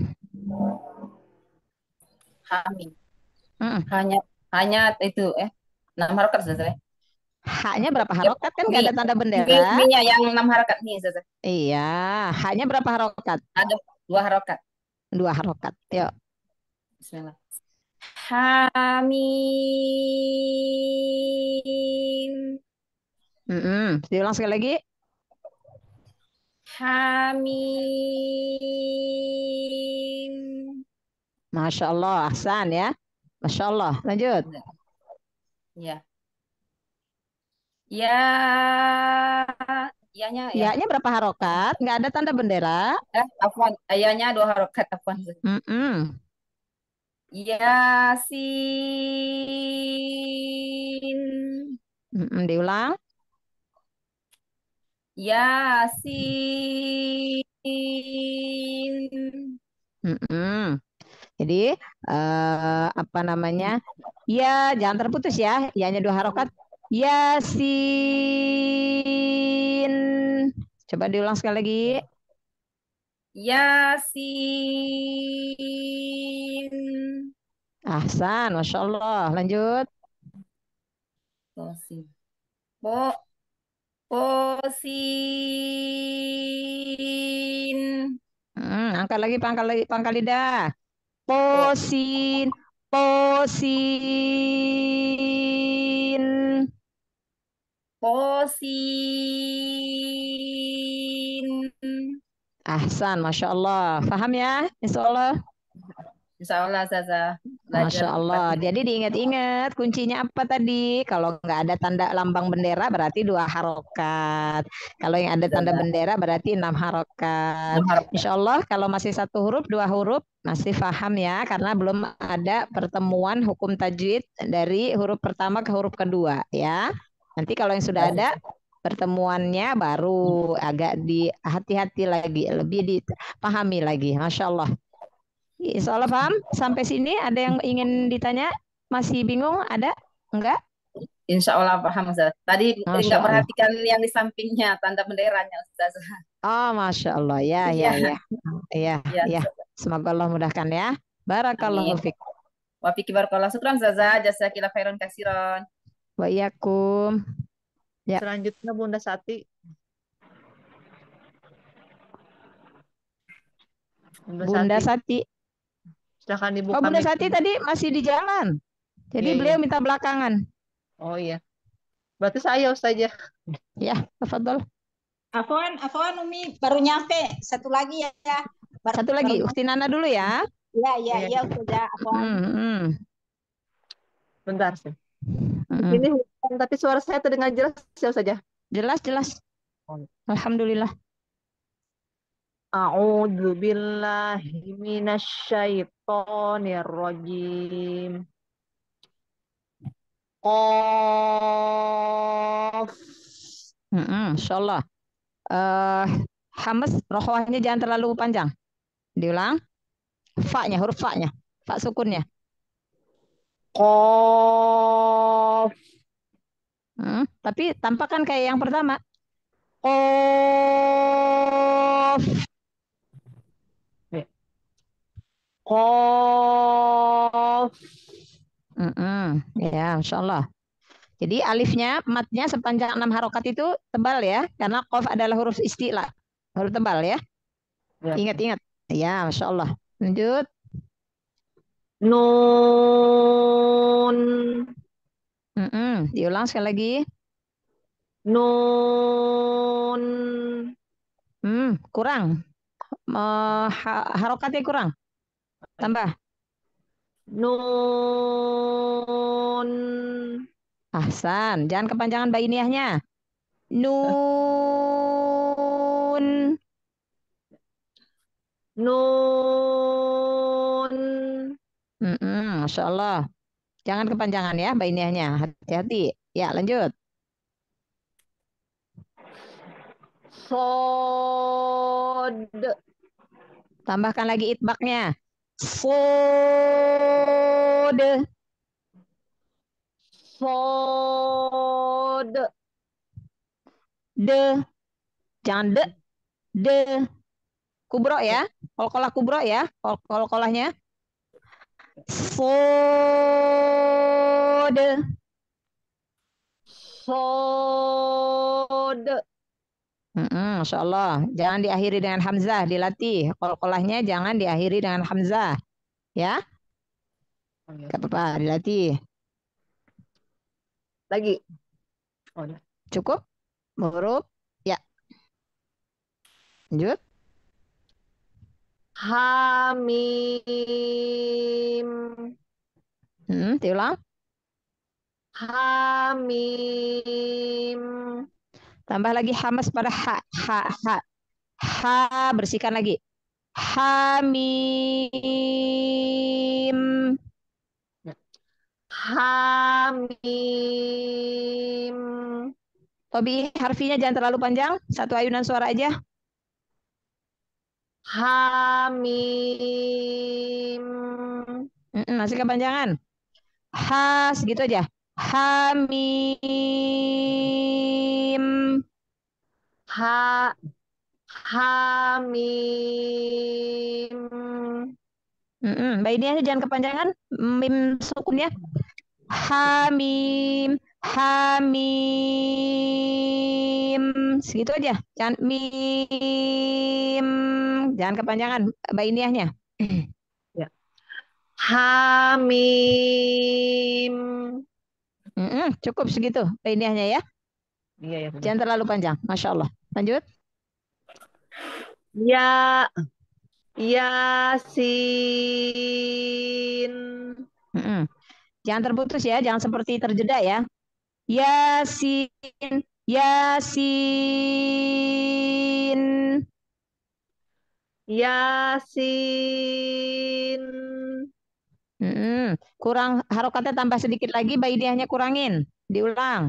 Hamid. Mm. Hanya hanya itu eh enam harakat Ustazah. ya. Haknya berapa Ya, harokat kan nggak mi, ada tanda mi, bendera. mi-nya yang enam harakat nih Ustazah. Iya, haknya berapa harokat? Ada dua harakat. Dua harokat. Yuk. Bismillah. Hamim. Mm-mm. Diulang sekali lagi. Hamim. Masya Allah, ahsan ya. Masya Allah. Lanjut. Ya. Ya. Ianya ya. Ya-nya berapa harokat? Nggak ada tanda bendera. Eh, afwan. Ayahnya dua harakat afwan. Mm-mm. Yasin. Mm-mm. Diulang. Yasin. Mm-mm. Jadi eh, apa namanya? Ya, jangan terputus ya. Ya-nya dua harokat. Yasin. Coba diulang sekali lagi. Yasin. Ahsan, Masya Allah. Lanjut. Tosin. Po. Posin. Hmm, angkat lagi pangkal lagi pangkal lidah. Po. Posin, Tosin. Tosin. Ahsan, Masya Allah. Paham ya? Insya Allah. Insya Allah Ustazah. Belajar Masya Allah. praktik. Jadi diingat-ingat kuncinya apa tadi? Kalau nggak ada tanda lambang bendera berarti dua harokat. Kalau yang ada tanda Ustazah. bendera berarti enam harokat. Enam harokat. Insya Allah kalau masih satu huruf, dua huruf masih paham ya. Karena belum ada pertemuan hukum tajwid dari huruf pertama ke huruf kedua ya. Nanti kalau yang sudah ada pertemuannya baru agak di hati-hati lagi, lebih dipahami lagi. Masya Allah. Insya Allah paham? Sampai sini ada yang ingin ditanya? Masih bingung? Ada? Enggak? Insya Allah paham Ustazah. Tadi Masya nggak Allah. perhatikan yang di sampingnya tanda benderanya Ustazah. Oh, Masya Allah. Ya, ya, ya. Ya, Ya, ya. Ustazah. Semoga Allah mudahkan ya. Barakallahu Amin. fiik. Wa fiki barakallah. Syukran Ustazah. Jazakillah khairan katsiran. Wa iyyakum. Ya. Selanjutnya Bunda Sati. Bunda, Bunda Sati. Sati. Silakan Oh, dibuka Bunda mic. Sati tadi masih di jalan. Jadi Iya, beliau iya. minta belakangan. Oh iya. Berarti saya Ustazah. Ya, tafadhol. Afwan, Afwan Umi baru nyampe. Satu lagi ya. Bar- Satu lagi, baru- Ukti Nana dulu ya. Ya, ya, Iya. ya Ustazah. Afwan. Hmm, hmm, Bentar sih. hmm. Ini hujan, tapi suara saya terdengar jelas ya Ustazah. Jelas, jelas. Oh. Alhamdulillah. A'udzu billahi minasyaitonir rajim. Qaf. Hmm, Insya Allah. Eh, Hamas rohwahnya jangan terlalu panjang. Diulang. Fa-nya, huruf fa-nya. Fa sukunnya. Qaf. Hmm, tapi tampakkan kayak yang pertama. Qaf. Qaf. Mm-mm. Ya, Insya Allah. Jadi alifnya, matnya sepanjang enam harokat itu tebal ya. Karena qaf adalah huruf isti'la. Huruf tebal ya. Ya. Ingat-ingat. Ya, Masya Allah. Lanjut. Nun. Mm-mm. Diulang sekali lagi. Nun. Hmm, kurang. Eh, ha- harokatnya kurang. Tambah. Nun. Ahsan. Jangan kepanjangan bainiyahnya. Nun. Nun. Mm-mm, Masya Allah. Jangan kepanjangan ya bainiyahnya. Hati-hati. Ya, lanjut. Sod. Tambahkan lagi itbaknya. Sod. Sod. De. Jangan de. De. Kubro ya. Kol-kolah kubro ya. Kol-kolahnya. Sod. Sod. Mm-mm, Masya Allah. Jangan diakhiri dengan hamzah, dilatih. Kol-kolahnya jangan diakhiri dengan hamzah. Ya. Gak apa-apa, dilatih. Lagi. Oh, ya. Cukup? Huruf? Ya. Lanjut. Hamim. Hmm, diulang. Hamim. Tambah lagi hamas pada ha. Ha, ha. Ha, bersihkan lagi. Hamim. Hamim. Tobi harfinya jangan terlalu panjang. Satu ayunan suara aja. Hamim. Mm-mm, masih kepanjangan. Ha, segitu aja. Hamim. Ha. Hamim. Mm-mm, bainnya jangan kepanjangan. Mim sukunnya. Hamim. Hamim. Segitu aja. Jangan mim. Jangan kepanjangan bainiyahnya. Ya. Hamim. Mm-mm, cukup segitu bainiahnya ya. Iya ya. Jangan terlalu panjang. Masya Allah. Lanjut. Ya, Yasin. Mm-mm. Jangan terputus ya. Jangan seperti terjeda ya. Yasin. Yasin. Yasin. Mm-mm. Kurang harokatnya tambah sedikit lagi. Bainiahnya kurangin. Diulang.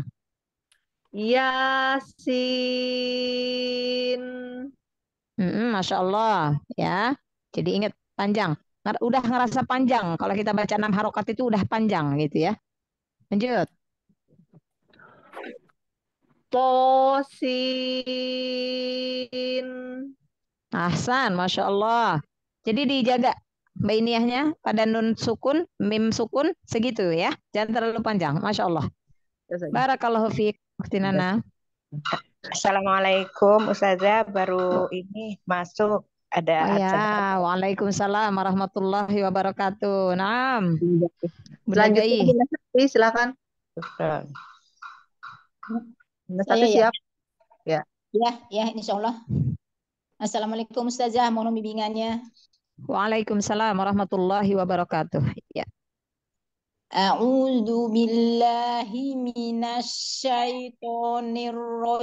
Yasin. Mm-mm, Masya Allah ya. Jadi ingat panjang. Ngar- Udah ngerasa panjang. Kalau kita baca enam harokat itu udah panjang gitu ya. Lanjut. Tosin. Ahsan, Masya Allah. Jadi dijaga bainiahnya pada nun sukun, mim sukun segitu ya. Jangan terlalu panjang. Masya Allah. Barakallahu fiik. Ukhti Nana. Assalamualaikum Ustazah, baru ini masuk Oh ada ya, acara. Waalaikumsalam warahmatullahi wabarakatuh. Naam, Bunda Selanjutnya Gai. Bunda Sakti, silakan. Ustaz. Bunda Saya Sakti ya. siap? Ya. Ya, ya, insya Allah. Assalamualaikum Ustazah, mohon bimbingannya. Waalaikumsalam warahmatullahi wabarakatuh. Ya. A'udzu billahi minasyaitonir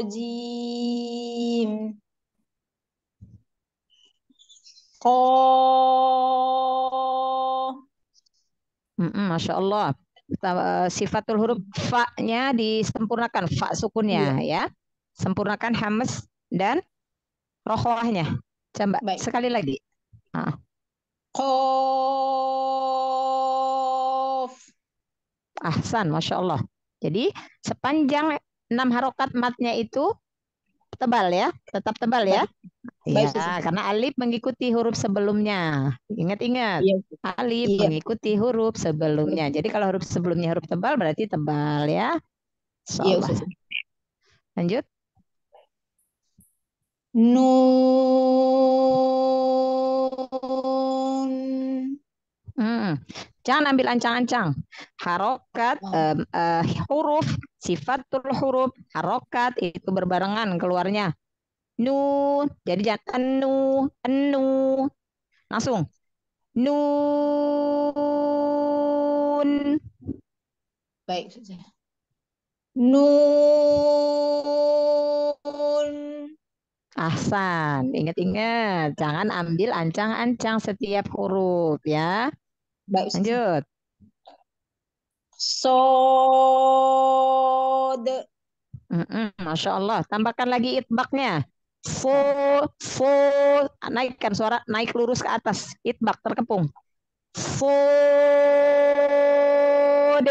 rajim. Qaf. Mm-mm, Masya Allah. Ta- Sifatul huruf fa-nya disempurnakan, fa sukunnya ya. Sempurnakan hamas dan rokhawahnya. Coba Baik. sekali lagi. Ah, Qaf. ahsan, Masya Allah. Jadi sepanjang enam harokat matnya itu tebal ya, tetap tebal ya. Baik, Ya, Ustazah. karena alif mengikuti huruf sebelumnya. Ingat-ingat, Iya. alif Iya. mengikuti huruf sebelumnya. Jadi kalau huruf sebelumnya huruf tebal berarti tebal ya. Insya Iya, Allah. Ustazah. Lanjut. Nun. Hmm. Jangan ambil ancang-ancang. Harokat, Oh. em, eh, huruf, sifatul huruf, harokat itu berbarengan keluarnya. Nun. Jadi jangan enu, enu. Langsung. Nun. Baik, Ustazah. Nun. Ahsan. Ingat-ingat. Jangan ambil ancang-ancang setiap huruf ya. Baik, Ustazah. Lanjut. Sod. Mm-mm, Masya Allah. Tambahkan lagi itbaknya. Fo, fo, naikkan suara, naik lurus ke atas. Itbak terkepung. Fod.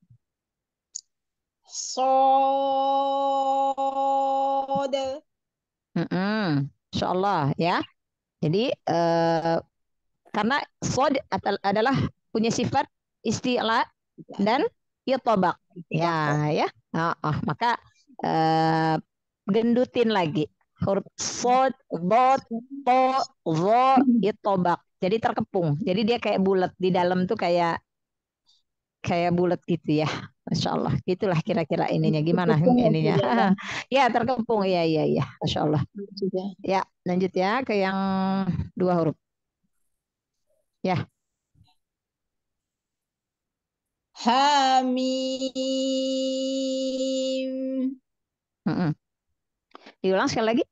Sod. Mm-mm, Masya Allah ya. Jadi eh, karena sod at- adalah punya sifat isti'la dan itobak. Ya, ya. Ah, ah, maka eh, gendutin lagi huruf sod, dot, to, zo, itobak. Jadi terkepung. Jadi dia kayak bulat di dalam tuh kayak kayak bulat gitu ya. Masya Allah. Gitulah kira-kira ininya. Gimana ininya? Ya terkepung. Iya, iya, iya. Masya Allah. Ya, lanjut ya ke yang dua huruf. Ya. Hamim. Mm-mm. Diulang sekali lagi.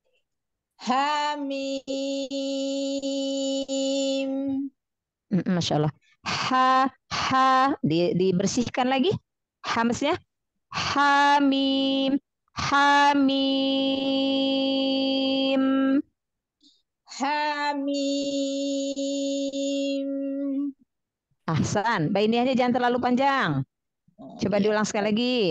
Hamim. Mm-mm, Masya Allah. Ha, ha. Di, dibersihkan lagi. Hamsnya. Hamim. Hamim. Hamim. Ahsan. Bainiahnya jangan terlalu panjang. Coba diulang sekali lagi.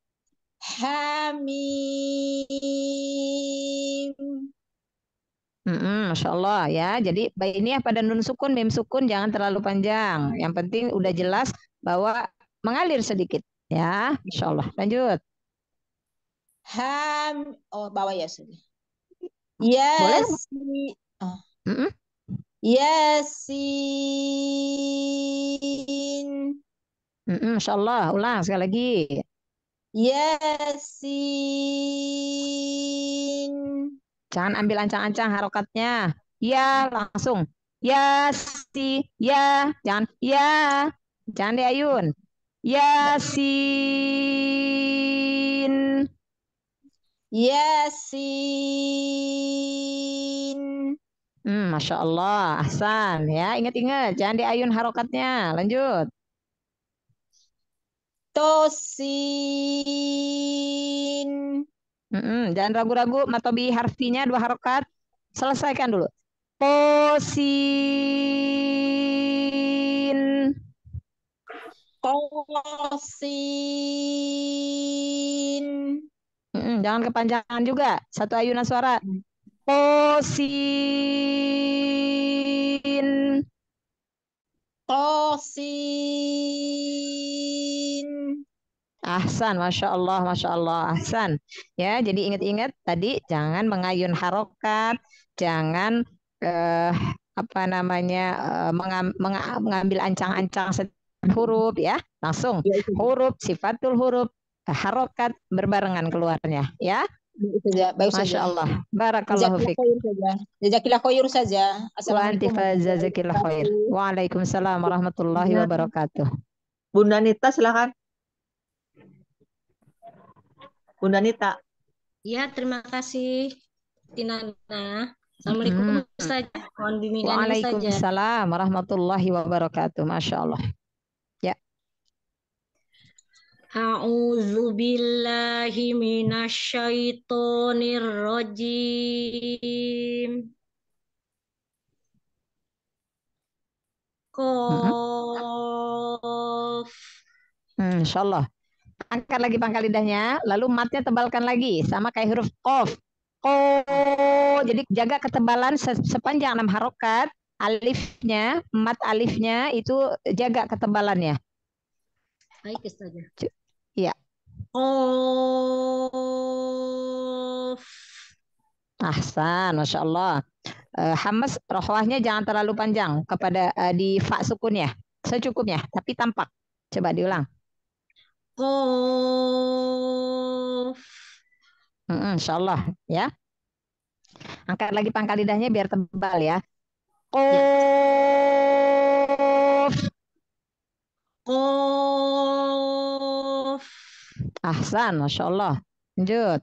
Hamim. Mm-mm, Masya Allah ya. Jadi bainiah pada nun sukun, mim sukun jangan terlalu panjang. Yang penting udah jelas bahwa mengalir sedikit. Ya, Masya Allah. Lanjut. Ham. Oh, bawa ya sudah. Boleh? Yasi. Oh. Mm-mm. Yasin. Mm-mm, Masya Allah. Ulang sekali lagi. Yasin. Jangan ambil ancang-ancang harokatnya. Ya, langsung. Ya, si, ya. Jangan, ya. Jangan diayun. Yasin. Yasin. Hmm, Masya Allah. Ahsan. Ya, ingat-ingat. Jangan diayun harokatnya. Lanjut. Tosin. Mm-mm, jangan ragu-ragu. Matobi harfinya dua harokat. Selesaikan dulu. Tosin. Tosin. Mm-mm, jangan kepanjangan juga. Satu ayunan suara. Tosin. Tosin. Ahsan, Masya Allah, Masya Allah, Ahsan. Ya, jadi ingat-ingat tadi jangan mengayun harokat, jangan eh, apa namanya eh, mengam- menga- mengambil ancang-ancang setiap huruf ya, langsung Ya, itu. huruf, sifatul huruf, eh, harokat berbarengan keluarnya ya. Baik saja. Baik saja. Masya Allah, barakallahu Jazakallah fiik. khair saja. Jazakallah khair saja. Wa anti Assalamualaikum warahmatullahi fazazakillah khair. wabarakatuh. Waalaikumsalam warahmatullahi Ya. wabarakatuh. Bunda Nita silakan. Bunda Nita. Ya, terima kasih, Tinana. Assalamualaikum, Mm-mm. Ustazah. Mohon bimbingannya, Ustazah. Waalaikumsalam warahmatullahi wabarakatuh. Masya Allah. Ya. A'udzu billahi minasyaitonir rajim. Mm-mm. Qaf. Hmm, Insya Allah. Angkat lagi pangkal lidahnya, lalu matnya tebalkan lagi, sama kayak huruf qaf. Ko. Jadi jaga ketebalan se- sepanjang enam harokat. Alifnya, mat alifnya itu jaga ketebalannya. Baik, Ustazah. Cu- Iya. Qaf. Ahsan, Masya Allah. Eh, hamas rohwahnya jangan terlalu panjang kepada eh, di fa sukun ya, secukupnya, tapi tampak. Coba diulang. Qaf. Mm-mm, Insya Allah ya. Angkat lagi pangkal lidahnya biar tebal ya. Ya. Qaf. Qaf. Ahsan, Masya Allah. Lanjut.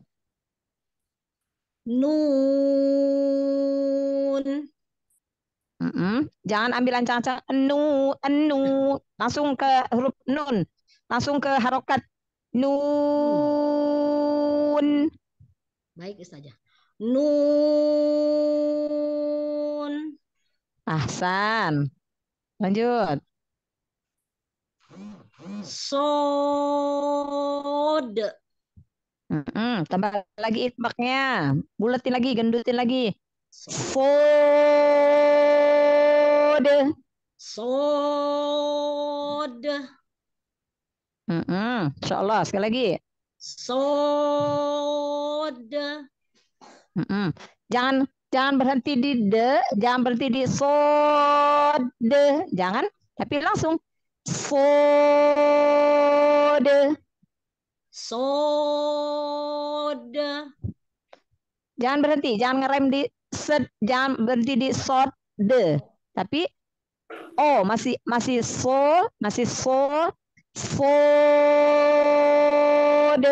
Nun. Mm-mm. Jangan ambil ancang-ancang. Nu, enu. Langsung ke huruf nun. Langsung ke harokat. Nun. Baik, Ustazah. Nun. Ahsan. Lanjut. Sod. Mm-mm. Tambah lagi itbaknya. Buletin lagi, gendutin lagi. Sod. Fod. Sod. Mm-mm. Insya Allah. Sekali lagi. Sod. Mm-mm. Jangan jangan berhenti di de, jangan berhenti di sod, de, jangan, tapi langsung sod. Sod. Jangan berhenti, jangan ngerem di sed, jangan berhenti di sod, de, tapi oh masih masih so, masih so, sod.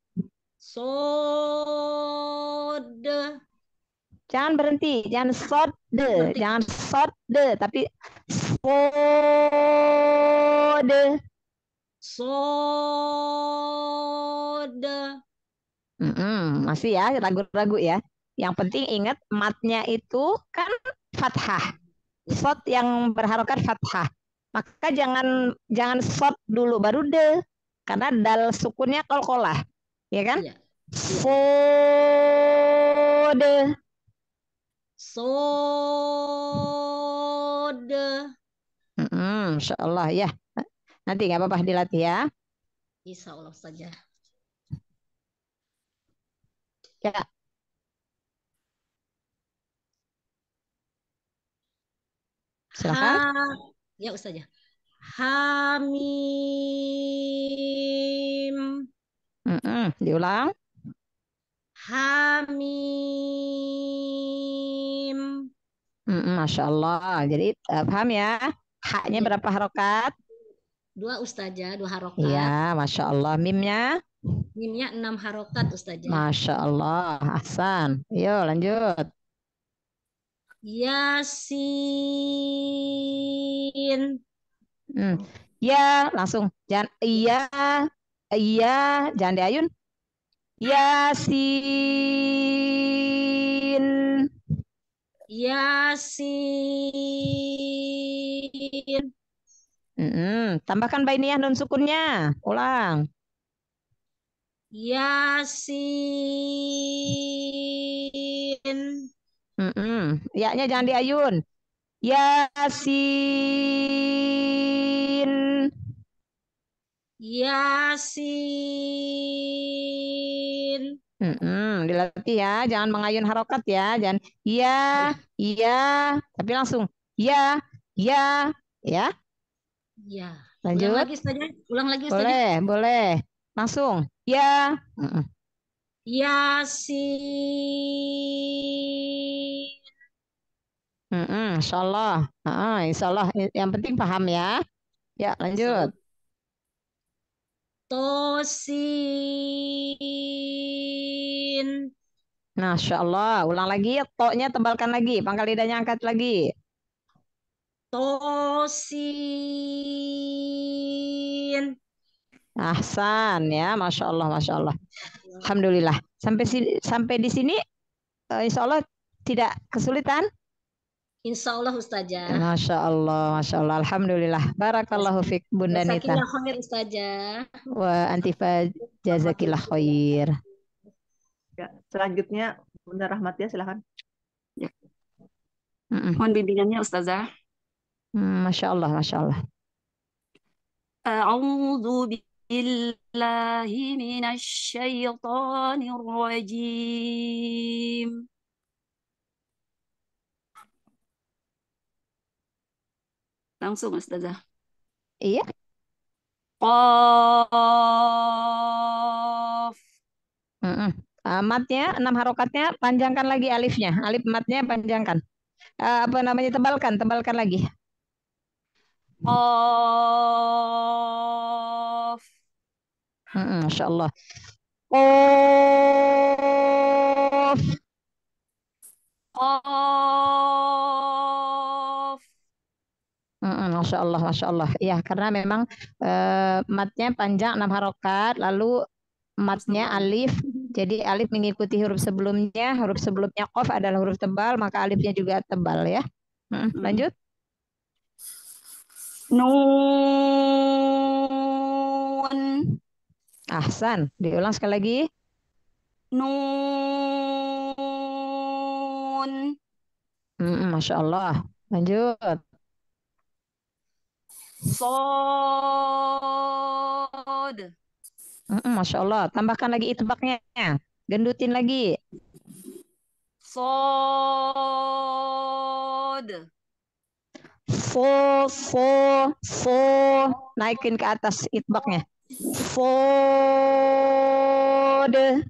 Sod. Jangan berhenti, jangan sod de, Berhenti. jangan sod de, tapi sod. Sod. Mm-mm, masih ya ragu-ragu ya. Yang penting ingat matnya itu kan fathah. Sod yang berharokat fathah. Maka jangan jangan sod dulu baru de. Karena dal sukunnya qalqalah. Ya kan? Iya. Sod. Sod. Mm-mm, Masya Allah ya. Nanti nggak apa-apa dilatih ya. Insya Allah saja. Ya. Silakan. Ha, ya Ustazah. Hamim. Mm-mm. Diulang. Hamim. Mm-mm. Masya Allah. Jadi eh, paham ya? Haknya Ya, berapa harokat? dua Ustazah, dua harokat. Iya, Masya Allah. Mimnya? Mimnya enam harokat Ustazah. Masya Allah. Ahsan. Yuk lanjut. Yasin. Hmm. Ya, langsung. Jangan iya, iya, jangan diayun. Yasin. Yasin. Mm-mm. Tambahkan bainiyah nun sukunnya. Ulang. Yasin. Mm-mm. Ya-nya jangan diayun. Yasin. Yasin. Mm-mm. Dilatih ya, jangan mengayun harokat ya. Jangan iya, iya, tapi langsung ya, ya, ya. Ya. Ulang Lanjut. lagi Ustazah. Ulang lagi Ustazah. Boleh, boleh. Langsung. Ya. Mm-mm. Yasin. Mm-mm. Insya Allah. Ah, insya Allah. Yang penting paham ya. Ya, lanjut. Tosin. Nah, Insya Allah. Ulang lagi. To-nya tebalkan lagi. Pangkal lidahnya angkat lagi. Tosin. Ahsan ya. Masya Allah, Masya Allah. Alhamdulillah. Sampai sini, sampai di sini, eh, Insya Allah tidak kesulitan. Insya Allah Ustazah. Masya Allah, Masya Allah. Alhamdulillah. Barakallahu fiq Bunda Nita. Jazakillah khair Ustazah. Wa antifa jazakillah khair. Ya, selanjutnya Bunda Rahmatia silakan. Mm-mm. Mohon bimbingannya Ustazah. Hmm, Masya Allah, Masya Allah. A'udzu billahi minasyaitonir rajim. Langsung Ustazah. Iya. Qaf. Mm-mm. Uh, matnya, enam harokatnya, panjangkan lagi alifnya. Alif matnya panjangkan. Uh, apa namanya, tebalkan, tebalkan lagi. Qaf. Mm-mm, Masya Allah. Qaf. Qaf. Mm-mm, Masya Allah, Masya Allah. Ya, karena memang uh, matnya panjang, enam harokat, lalu matnya alif. Jadi alif mengikuti huruf sebelumnya, huruf sebelumnya qaf adalah huruf tebal, maka alifnya juga tebal ya. Mm, lanjut. Nun. Ahsan. Diulang sekali lagi. Nun. Mm, Masya Allah. Lanjut. Sod. Mm, Masya Allah. Tambahkan lagi itbaknya. Gendutin lagi. Sod. Fo, fo, fo. Naikin ke atas itbaknya. Fod.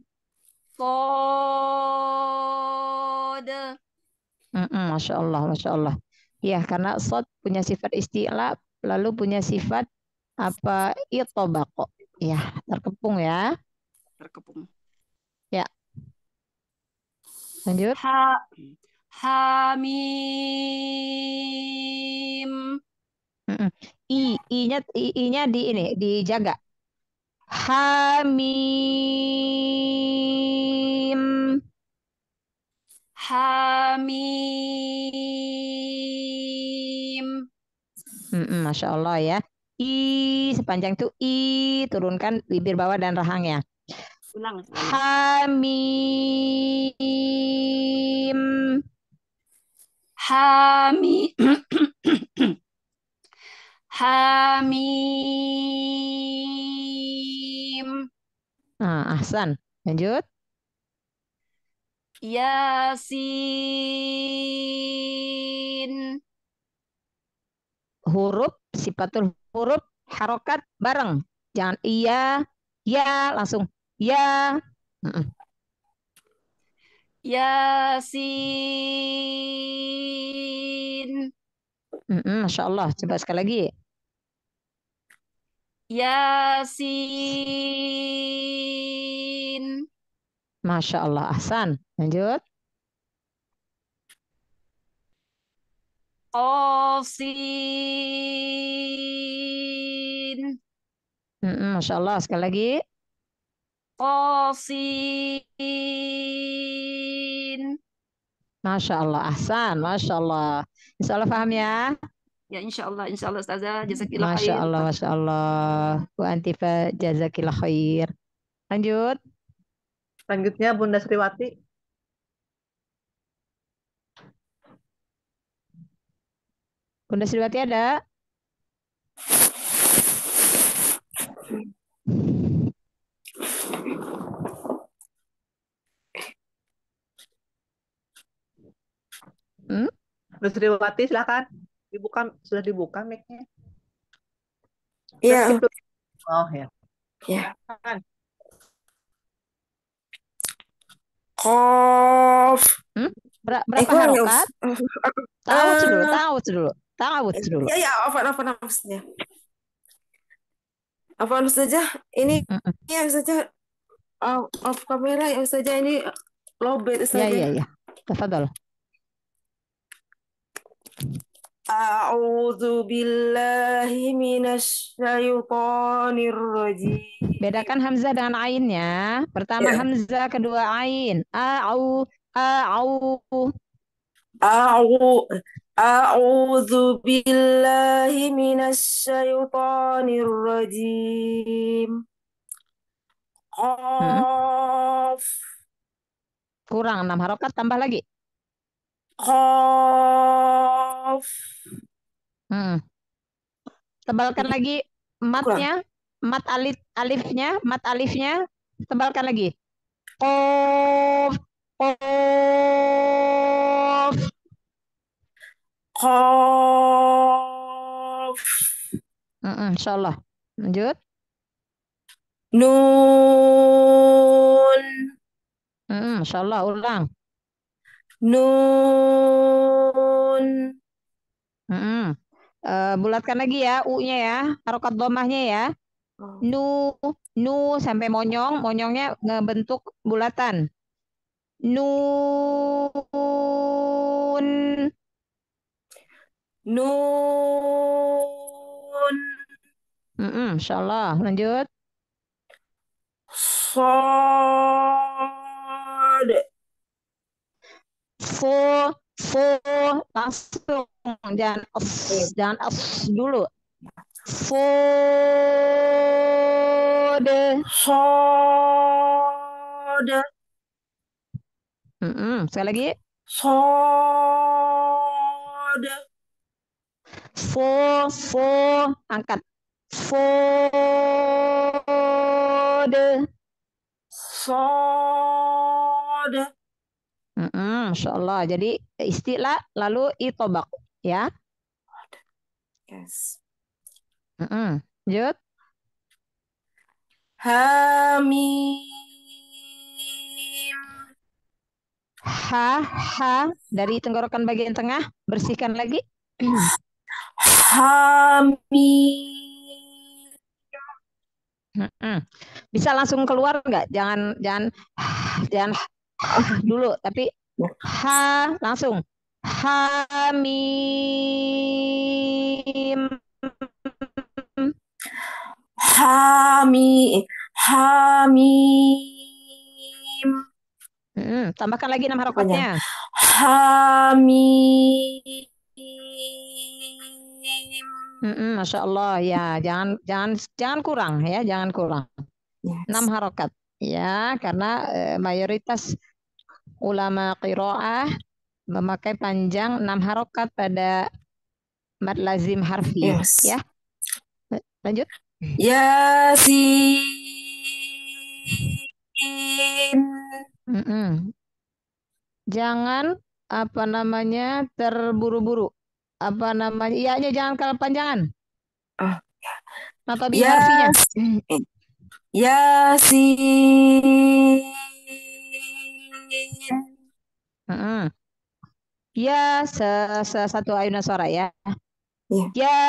Sod. Mm, Masya Allah, Masya Allah. Ya, karena sod punya sifat isti'la, lalu punya sifat apa itobako. Ya, terkepung ya. Terkepung. Ya. Lanjut. Ha, hamim. Mm-mm. I, i-nya, i, i-nya di ini, dijaga. Hamim. Hamim. Mm-mm, Masya Allah ya. I sepanjang itu I, turunkan bibir bawah dan rahangnya. Ulang. Hamim. Hamim. Hamim. Nah, ahsan. Lanjut. Yasin. huruf, sifatul huruf, harokat bareng. Jangan iya, ya langsung ya. Mm-mm. Yasin. Mm-mm, Masya Allah. Coba sekali lagi. Yasin. Masya Allah. Ahsan. Lanjut. Qasin. Mm-mm, Masya Allah. Sekali lagi. Qasin. Masya Allah. Ahsan. Masya Allah. Insya Allah paham ya. Ya insya Allah, insya Allah Ustazah. Jazakillah Masya khair. Allah. Masya Allah. Wa antifa jazakillah khair. Lanjut. Selanjutnya Bunda Sriwati. Bunda Sriwati ada? Hmm? Bunda Sriwati silakan. Dibuka, sudah dibuka mic-nya. Iya. Skip dulu. Oh ya. Ya. Silakan. Qaf. Hmm? Ber- Eh, berapa kurang ya, harokat? Us? Ta'awudz dulu, Eh, ta'awudz dulu. Ta'awudz dulu. ya, ya, afan, afan, maksudnya. Afan saja, ini Mm-mm. ya saja, off kamera ya saja ini lobet Ya, saja. ya, ya. Tafadhol. A'udzu billahi minasy syaithanir rajim. Bedakan hamzah dengan ainnya. Pertama Ya. hamzah, kedua ain. A'u, a'u. A'u A'udzu billahi minasy syaithanir rajim. Hmm. Qaf. Kurang enam harokat, tambah lagi. Qaf. Hmm. Tebalkan lagi matnya, mat alif alifnya, mat alifnya, tebalkan lagi. Qaf, qaf. Qaf. Mm-mm, Insyaallah. Lanjut. Nun. Mm-mm, Insyaallah, ulang. Nun. Mm-mm. Eh, bulatkan lagi ya, U-nya ya, harokat domahnya ya. Nu, nu sampai monyong, monyongnya ngebentuk bulatan. Nun. Nun. Mm-mm, Insyaallah, lanjut. Shad. Fo, fo, langsung. Jangan as, jangan as dulu. Fode. Shad. Mm-mm, sekali lagi. Shad. Fo, fo, angkat. Fode. Shad. Mm-mm, Masya Allah. Jadi istilah lalu itobak ya. Yes. Mm-mm. Lanjut. Hamim. Ha, ha dari tenggorokan bagian tengah, bersihkan lagi. Hamim. Mm-mm. Bisa langsung keluar nggak? Jangan jangan jangan dulu, tapi ha langsung. Hamim. Hami. Hamim. Mm, tambahkan lagi enam harokatnya. Hamim. Mm-mm, Masya Allah ya, jangan jangan jangan kurang ya, jangan kurang. Enam harokat ya, karena eh, mayoritas ulama qiraah memakai panjang enam harokat pada mad lazim harfi Yes. ya. Lanjut. Yasin. Mm-mm. Jangan apa namanya terburu-buru. apa namanya? Iya-nya jangan kepanjangan. Oh, Atau bi harfinya. Yasin. Yasin. Mm-mm. Ya, se, se satu ayunan suara ya. Ya.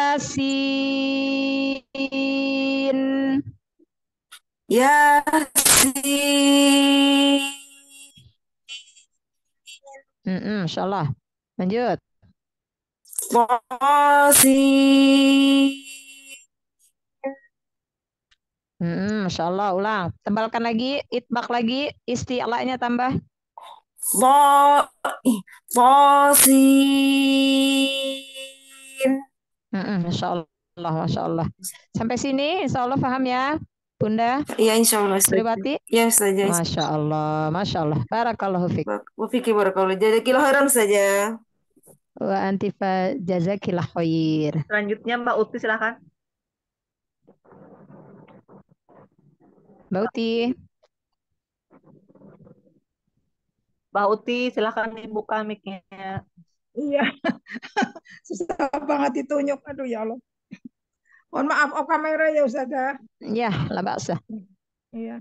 Yasin. Yasin. Mm-mm, Masya Allah. Lanjut. Qasim. Mm-mm, Masya Allah. Ulang. Tebalkan lagi. Itbak lagi. Isti'lanya tambah. Tha- ih, Thasin. Mm-mm, Masya Allah. Masya Allah. Sampai sini insya Allah paham ya. Bunda Ya, insya Allah saja. Triwati. Ya saja. Masya Allah. Masya Allah. Barakallahu fiq. Wafiki barakallah. Jadi kilo haram saja. Wa antifa jazakillah khair. Selanjutnya Mbak Uti silakan. Mbak Uti. Mbak Uti silakan dibuka mic-nya. Iya. Susah banget ditunjuk. Aduh ya Allah. Mohon maaf, off kamera ya Ustazah. Ya, la ba'sa. Iya.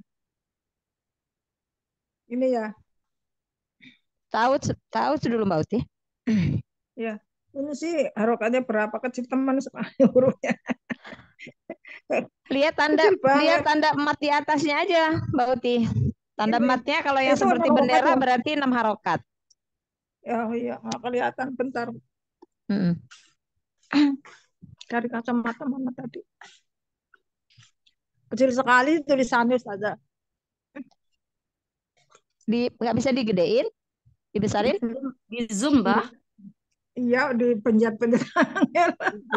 Ini ya. Tahu tahu dulu Mbak Uti. Ya. Ini sih harokatnya berapa kecil teman sekali hurufnya. Lihat tanda Kecil banget. lihat tanda emat di atasnya aja, Mbak Uti. Tanda Ini. ematnya kalau yang Itu seperti enam bendera harokat ya? berarti enam harokat. Ya, iya, nggak kelihatan bentar. Mm-mm. Dari kacamata mana tadi? Kecil sekali tulisannya Ustazah. Di nggak bisa digedein, dibesarin. Di Zoom, Mbak. Iya, di penjat-penjat angin.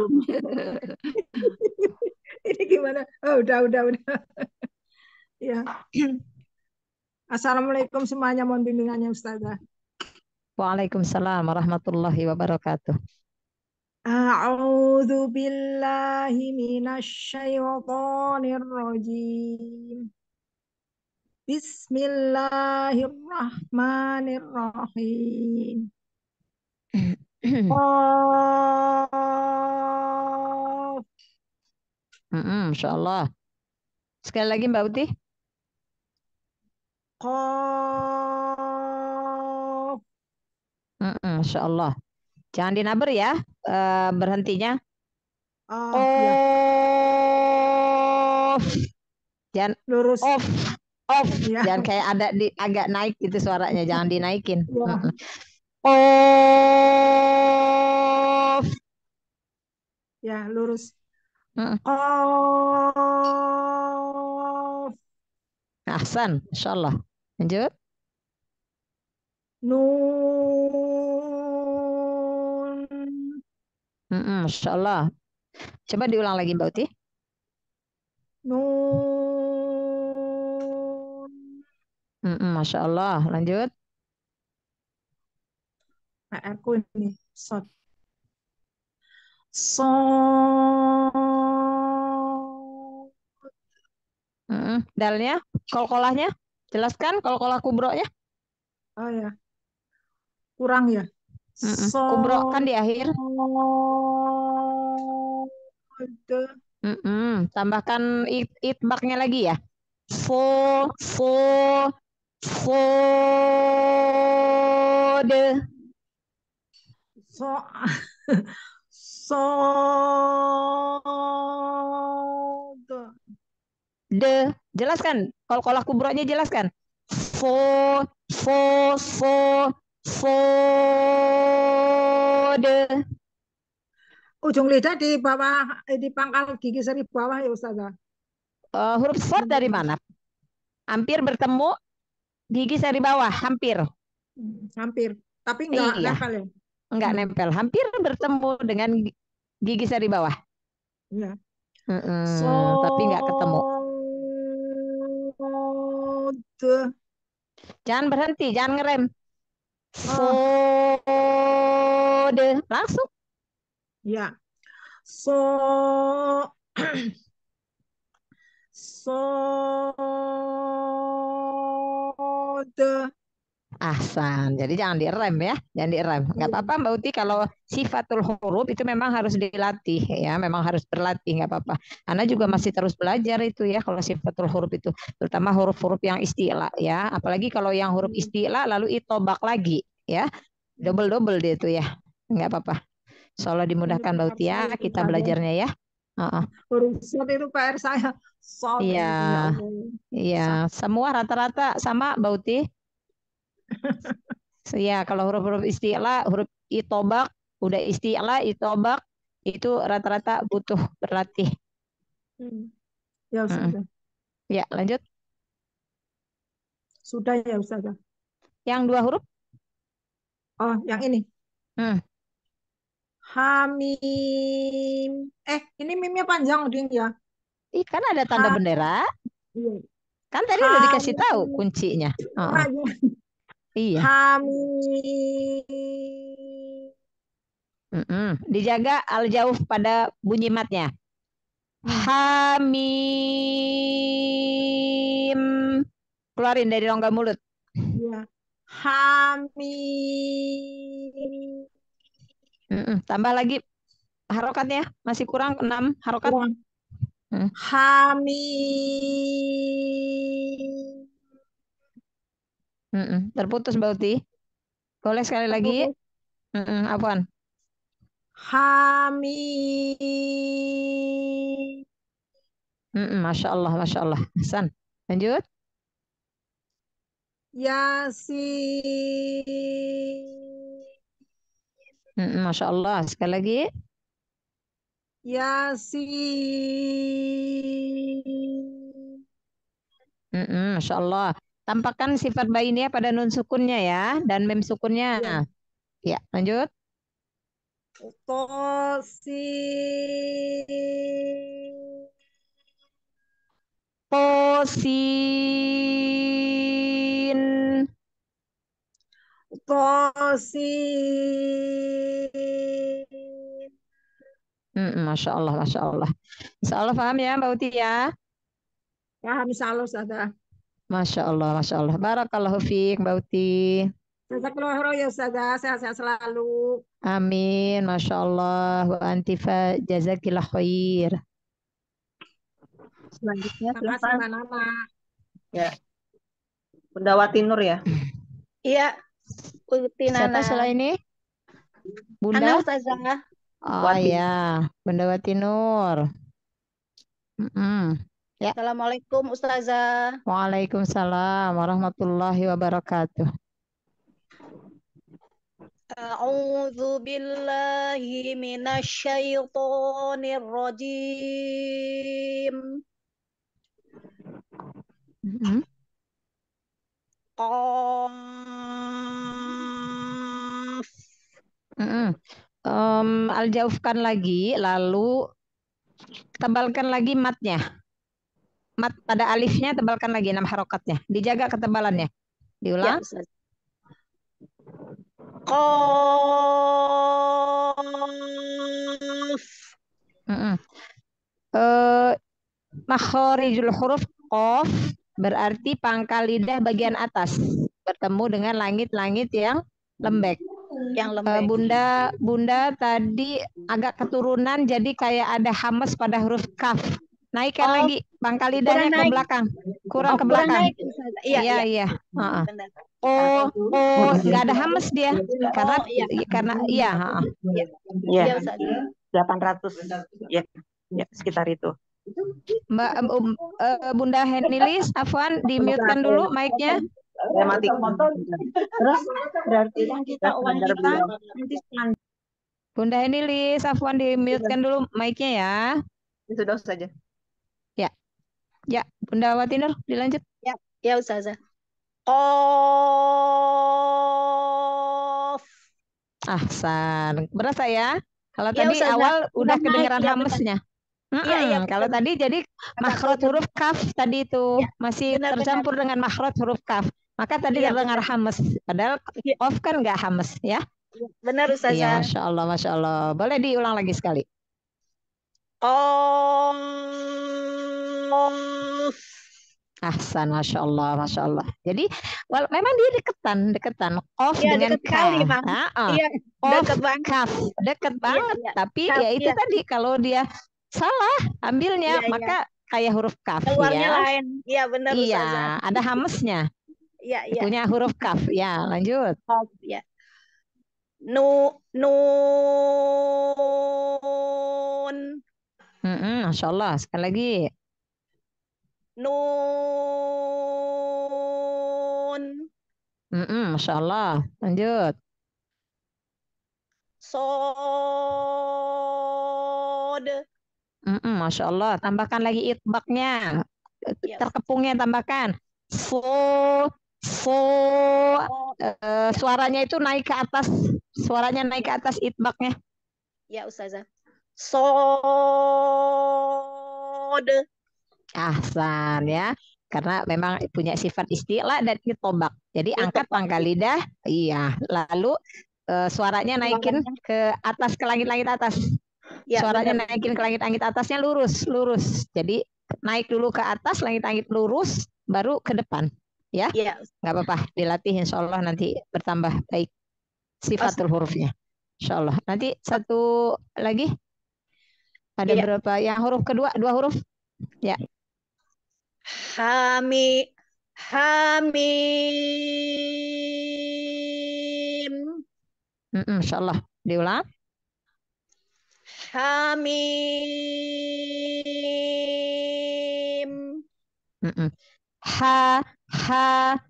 Ini gimana? Oh, udah, udah, udah. Ya. Assalamualaikum semuanya, mohon bimbingannya Ustazah. Waalaikumsalam warahmatullahi wabarakatuh. A'udzu billahi minasyaitonir rajim. Bismillahirrahmanirrahim. Qaf. Mm-mm, Masya Allah. Sekali lagi Mbak Uti. Qaf. Mm-mm, Masya Allah. Jangan dinaber ya, eh, berhentinya. Oh, ya. Off. Jangan Lurus. off. Off. Ya. Jangan kayak ada di agak naik gitu suaranya, jangan dinaikin. Ya. Mm-mm. Off. Ya, lurus. Mm-mm. Qaf. Ahsan, Masya Allah. Lanjut. Nun. Mm-mm, Masya Allah. Coba diulang lagi Mbak Uti. Nun. Mm-mm, Masya Allah. Lanjut. P R-ku ini. Sod. Sod. Mm-mm. Dalnya, kol-kolahnya. Jelaskan kol-kolah kubronya. Oh ya. Kurang ya. Mm-mm. Sod. Kubro kan di akhir. Mm-mm. Tambahkan it itbaknya lagi ya. Fo, fo, fode. So. Sod. De. Jelaskan. Kol-kolah kubronya jelaskan. Fo, fo, fo, fode. Ujung lidah di bawah, eh, di pangkal gigi seri bawah ya Ustazah. Uh, huruf sod dari mana? Hampir bertemu gigi seri bawah, hampir. Hampir, tapi enggak Iya. nempel ya. Enggak Hmm. nempel, hampir bertemu dengan gigi seri bawah. Iya. Mm-mm, So. tapi enggak ketemu. Jangan berhenti, jangan ngerem. Fode, langsung. Ya. So. Sod. Ahsan. Jadi jangan direm ya, jangan direm. Nggak apa-apa Mbak Uti kalau sifatul huruf itu memang harus dilatih ya, memang harus berlatih nggak apa-apa. Ana juga masih terus belajar itu ya kalau sifatul huruf itu, terutama huruf-huruf yang isti'la ya. Apalagi kalau yang huruf isti'la lalu itobak lagi ya, double-double dia itu ya. Nggak apa-apa. Insyaallah dimudahkan Mbak Uti ya, kita belajarnya ya. Uh-uh. Huruf shad itu P R saya. Shad Iya, itu ya Allah. iya. Semua rata-rata sama Mbak Uti. Ya, kalau huruf-huruf isti'la, huruf itobak, udah isti'la, itobak, itu rata-rata butuh berlatih. Hmm. Ya Mm-mm. Ustazah. Ya, lanjut. Sudah ya Ustazah. Yang dua huruf? Oh, yang ini. Hmm. Hamim. Eh, ini mimnya panjang, Ding ya. Ih, kan ada tanda Ha- bendera. Iya. Kan tadi udah dikasih tahu Hamim. kuncinya. Uh-uh. Nah, iya. Iya. Hamim. Mm-mm. Dijaga al-jauh pada bunyi matnya. Hamim. Keluarin dari rongga mulut. Ya. Hamim. Mm-mm. Tambah lagi harokatnya. Masih kurang enam harokat. Kurang. Hmm. Hamim. Mm-mm. Terputus Mbak Uti. Boleh sekali lagi? Terputus. Mm-mm. Apaan? Hamim. Mm-mm. Masya Allah, Masya Allah. Hasan. Lanjut. Yasin. Mm-mm. Masya Allah. Sekali lagi. Yasin. Mm-mm. Masya Allah. Tampakkan sifat bainnya pada nun sukunnya ya. Dan mem sukunnya. Ya. Ya, lanjut. Tosin. Tosin. Tosin. Mm-mm. Masya Allah, Masya Allah. Insya Allah paham ya Mbak Uti ya. Paham salah Ustazah. Masya Allah, Masya Allah. Barakallahu fiik Mbak Uti. Jazakallahu khairan ya Ustazah. Sehat-sehat selalu. Amin, Masya Allah. Wa antifa jazakillah khair. Selanjutnya Terima kasih silakan. Mbak Nana. Ya. Bunda Wati Nur ya. Iya, Uti Siapa Nana. setelah ini? Ana Bunda? Ustazah. Oh Wati. ya, Bunda Wati Nur. Mm-mm. Ya. Assalamualaikum Ustazah. Waalaikumsalam warahmatullahi wabarakatuh. A'udzu billahi minasyaitonir rajim. Mm-mm. Qaf. Mm-mm. Em, al-jaufkan lagi, lalu tebalkan lagi matnya. Mat pada alifnya tebalkan lagi enam harokatnya. Dijaga ketebalannya. Ya, Diulang. Ustazah. Qaf. Mm-mm. Eh, makhorijul huruf qaf berarti pangkal lidah bagian atas bertemu dengan langit-langit yang lembek. Yang Eh, lembek. Bunda Bunda tadi agak keturunan jadi kayak ada hamas pada huruf kaf. Naikkan Oh, lagi pangkal kurang lidahnya ke naik. belakang. Kurang Oh, ke kurang belakang. naik Ustazah. Iya, Iya, iya. iya. Heeh. Benar. Oh, oh, nggak ada hamas dia. Karena Oh, iya. karena iya, heeh. Iya, Ya. iya Ustazah. delapan ratus. Ya. Ya, sekitar itu. Mbak um, eh, Bunda Henilis, Afwan, di-mute-kan dulu mic-nya. Saya mati. Terus berarti yang kita uang kita nanti setelah Bunda Henilis, Afwan, di-mute-kan dulu mic-nya ya. sudah saja. Ya. Ya, Bunda Watinur, dilanjut. Ya, ya Ustazah. Qaf. Ahsan. Berasa ya? Kalau Iya tadi Ustazah. awal udah Udah naik. kedengeran Iya, benar. hamesnya. Iya, iya, Mm-mm. Kalau benar. tadi jadi Agak makhraj turun. huruf kaf tadi itu Iya, masih benar-benar. tercampur dengan makhraj huruf kaf. Maka tadi Iya, terdengar benar. hames. Padahal Iya, qaf kan nggak hames ya. iya, benar Iya, Ustazah. Masya Allah, Masya Allah. Boleh diulang lagi sekali. Qaf. Ahsan, masya Allah, masya Allah. Jadi, wal- memang dia deketan, deketan. Qaf Iya, dengan dekat sekali, kaf. Mam. Ah, ah. Iya, Qaf, dekat banget. kaf, deket Iya, banget. iya. Tapi Kaf, ya itu iya. tadi kalau dia salah ambilnya, Iya, iya. maka kayak huruf kaf Keluarnya ya. lain. Iya, benar Iya, Ustazah. ada hamesnya. Iya, iya. Punya huruf kaf. Ya, lanjut. Kaf, ya. Nu, nun, Mm-mm, masya Allah. Sekali lagi. nun, Mm-mm, masya Allah. Lanjut. sod. Mm-mm, masya Allah. Tambahkan lagi itbaknya. Ya, Terkepungnya tambahkan. So, so. eh, suaranya itu naik ke atas. Suaranya naik ke atas itbaknya. ya Ustazah. Sod. Ahsan ya. Karena memang punya sifat istilah dan itobak. Jadi angkat Itobak. pangkal lidah. Iya. Lalu eh, suaranya naikin Suaranya. ke atas, ke langit-langit atas. Ya, Suaranya benar. naikin ke langit-langit atasnya lurus, lurus. Jadi naik dulu ke atas, langit-langit lurus, baru ke depan. Ya, Ya. nggak apa-apa. Dilatih, insya Allah nanti bertambah baik sifatul hurufnya. Insya Allah. Nanti satu lagi. Ada Iya. berapa? Yang huruf kedua, dua huruf. Ya. Hami, hamim, Mm-mm, insya Allah. Diulang. hamim, Mm-mm. Ha, ha,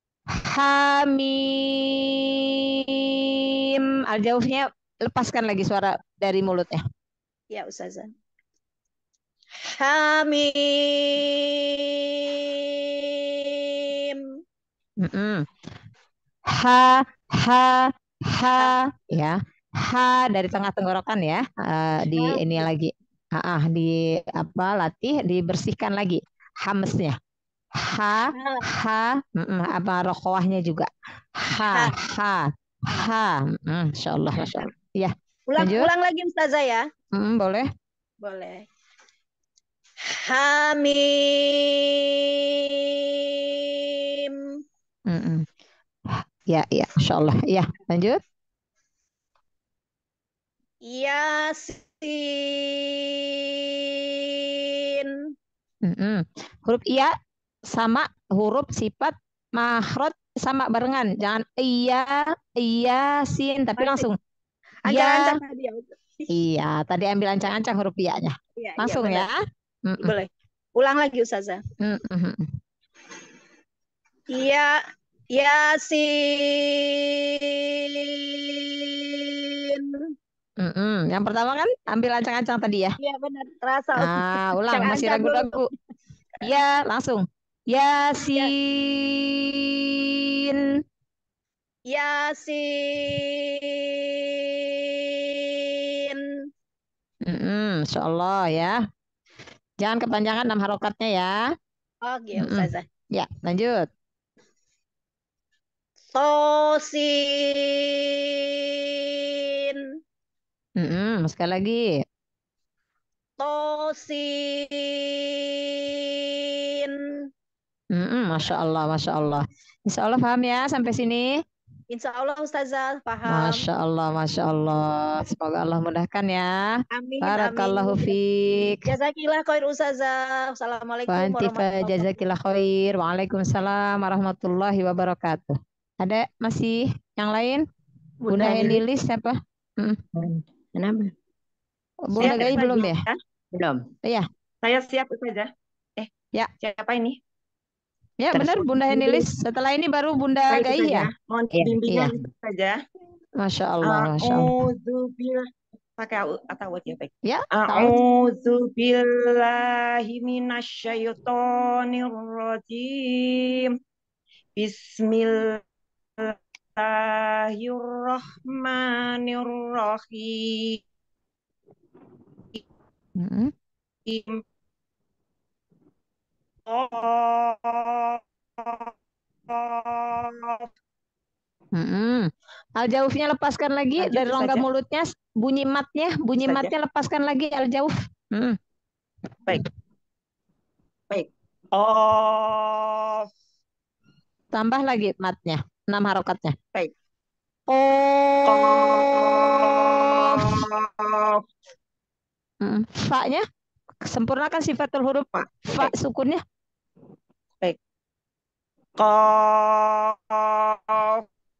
hamim. Al-jaufnya lepaskan lagi suara dari mulutnya. ya Ustazah. Hamim, Mm-mm. Ha, ha, ha, ya. Ha dari tengah tenggorokan ya. Eh, di ini lagi. Ah, ah, di apa? Latih dibersihkan lagi hamesnya. Ha, ha, mm-mm, apa rokoahnya juga. Ha, ha, ha. Mm, Insya Allah, Masya Allah. Ya, Ulang, lanjut. ulang lagi Ustazah ya. Mm, boleh. Boleh. Hamim. Mm-mm. Ya, ya, Masya Allah. Ya, lanjut. Yasin. Mm-mm. Huruf iya sama huruf sifat mahrot sama barengan. Jangan iya, iya, sin, tapi langsung. Ancang-ancang Ya, tadi ya. iya, tadi ambil ancang-ancang huruf iya-nya. Iya, iya, Langsung benar. ya. Mm-mm. Boleh. Ulang lagi Ustazah. Mm-mm. Ya, Yasin. Mm-mm. Yang pertama kan ambil ancang-ancang tadi ya. Iya benar, terasa. Ah, ulang, masih Ancang-ancang dulu. ragu-ragu. Ya, langsung. Yasin. Yasin. Mm-mm, Insya Allah ya. Jangan kepanjangan enam harokatnya ya. Oke, Mm-mm. Ustazah. Ya, lanjut. Tosin. Mm-mm, sekali lagi. Tosin. Mm-mm, Masya Allah, Masya Allah. Insya Allah paham ya sampai sini. Insya Allah Ustazah paham. Masya Allah, Masya Allah. Semoga Allah mudahkan ya. Amin, Barakallahu amin. fiik. Jazakillah khair Ustazah. Assalamualaikum Wa anti fa warahmatullahi wabarakatuh. jazakillah khair. Waalaikumsalam warahmatullahi wabarakatuh. Ada masih yang lain? Bunda Bunda Henilis siapa? Mm. Kenapa? Bunda Siap, Gai Ustazah. belum ya? Belum. Iya. Saya siap saja. Eh, Ya. siapa ini? Ya benar Bunda Henilis. Setelah ini baru Bunda Baik, Gai Ustazah. ya? Mohon Iya. bimbingan saja. Masya Allah, Masya Allah. A'udzubillah. Pakai au- atau awat ya, baik. Ya, A'udzubillahi minasyaitonirrajim. Bismillahirrahmanirrahim. Mm-mm. Mm-mm. Al-jaufnya lepaskan lagi Lanjut, dari rongga Ustazah. mulutnya, bunyi matnya, bunyi Ustazah. matnya lepaskan lagi al-jauf. Mm. Baik. Baik. Qaf. Tambah lagi matnya, enam harokatnya. Baik. Qaf. Qaf. Mm, Fa-nya sempurnakan sifatul huruf Fa. fa Baik. sukunnya. Baik. Qaf.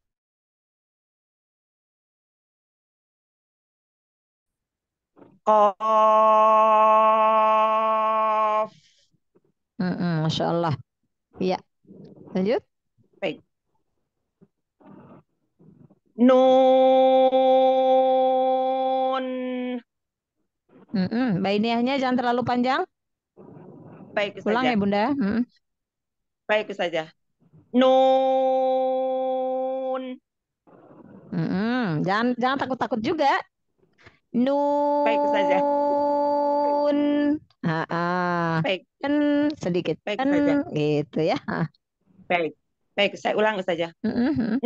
Qaf. Mm-mm, Masya Allah. Iya, lanjut. Baik. Nun. Mm-mm, bainiahnya jangan terlalu panjang. Baik Ulang saja. ya Bunda. Mm-mm. Baik saja. Nun. Mm-mm, Jangan jangan takut-takut juga. Baik saja. Nun. Ah, ah. Baik. Kan sedikit. Baik Kan saja. gitu ya. Ah. Baik. Baik, saya ulang saja. Mm-mm.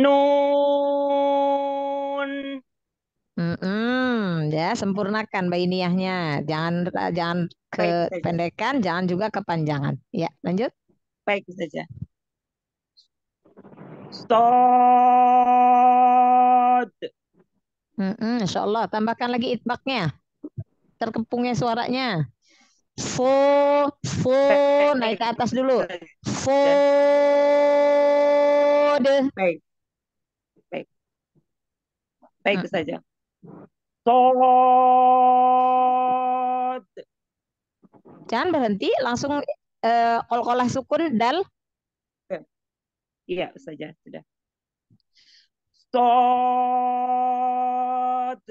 Nun. Mm-mm, Ya, sempurnakan bainiahnya. Jangan jangan Baik saja. kependekan, jangan juga kepanjangan. Ya, lanjut. Baik saja. Sod. Mm-mm, Insya Allah, tambahkan lagi itbaknya. Terkepungnya suaranya. Fo, fo, naik ke Baik atas dulu. saja. Fode. Baik. Baik. Baik Mm. saja. Sod. Jangan berhenti, langsung eh, kol-kolah sukun dal. Iya saja, sudah. Sod.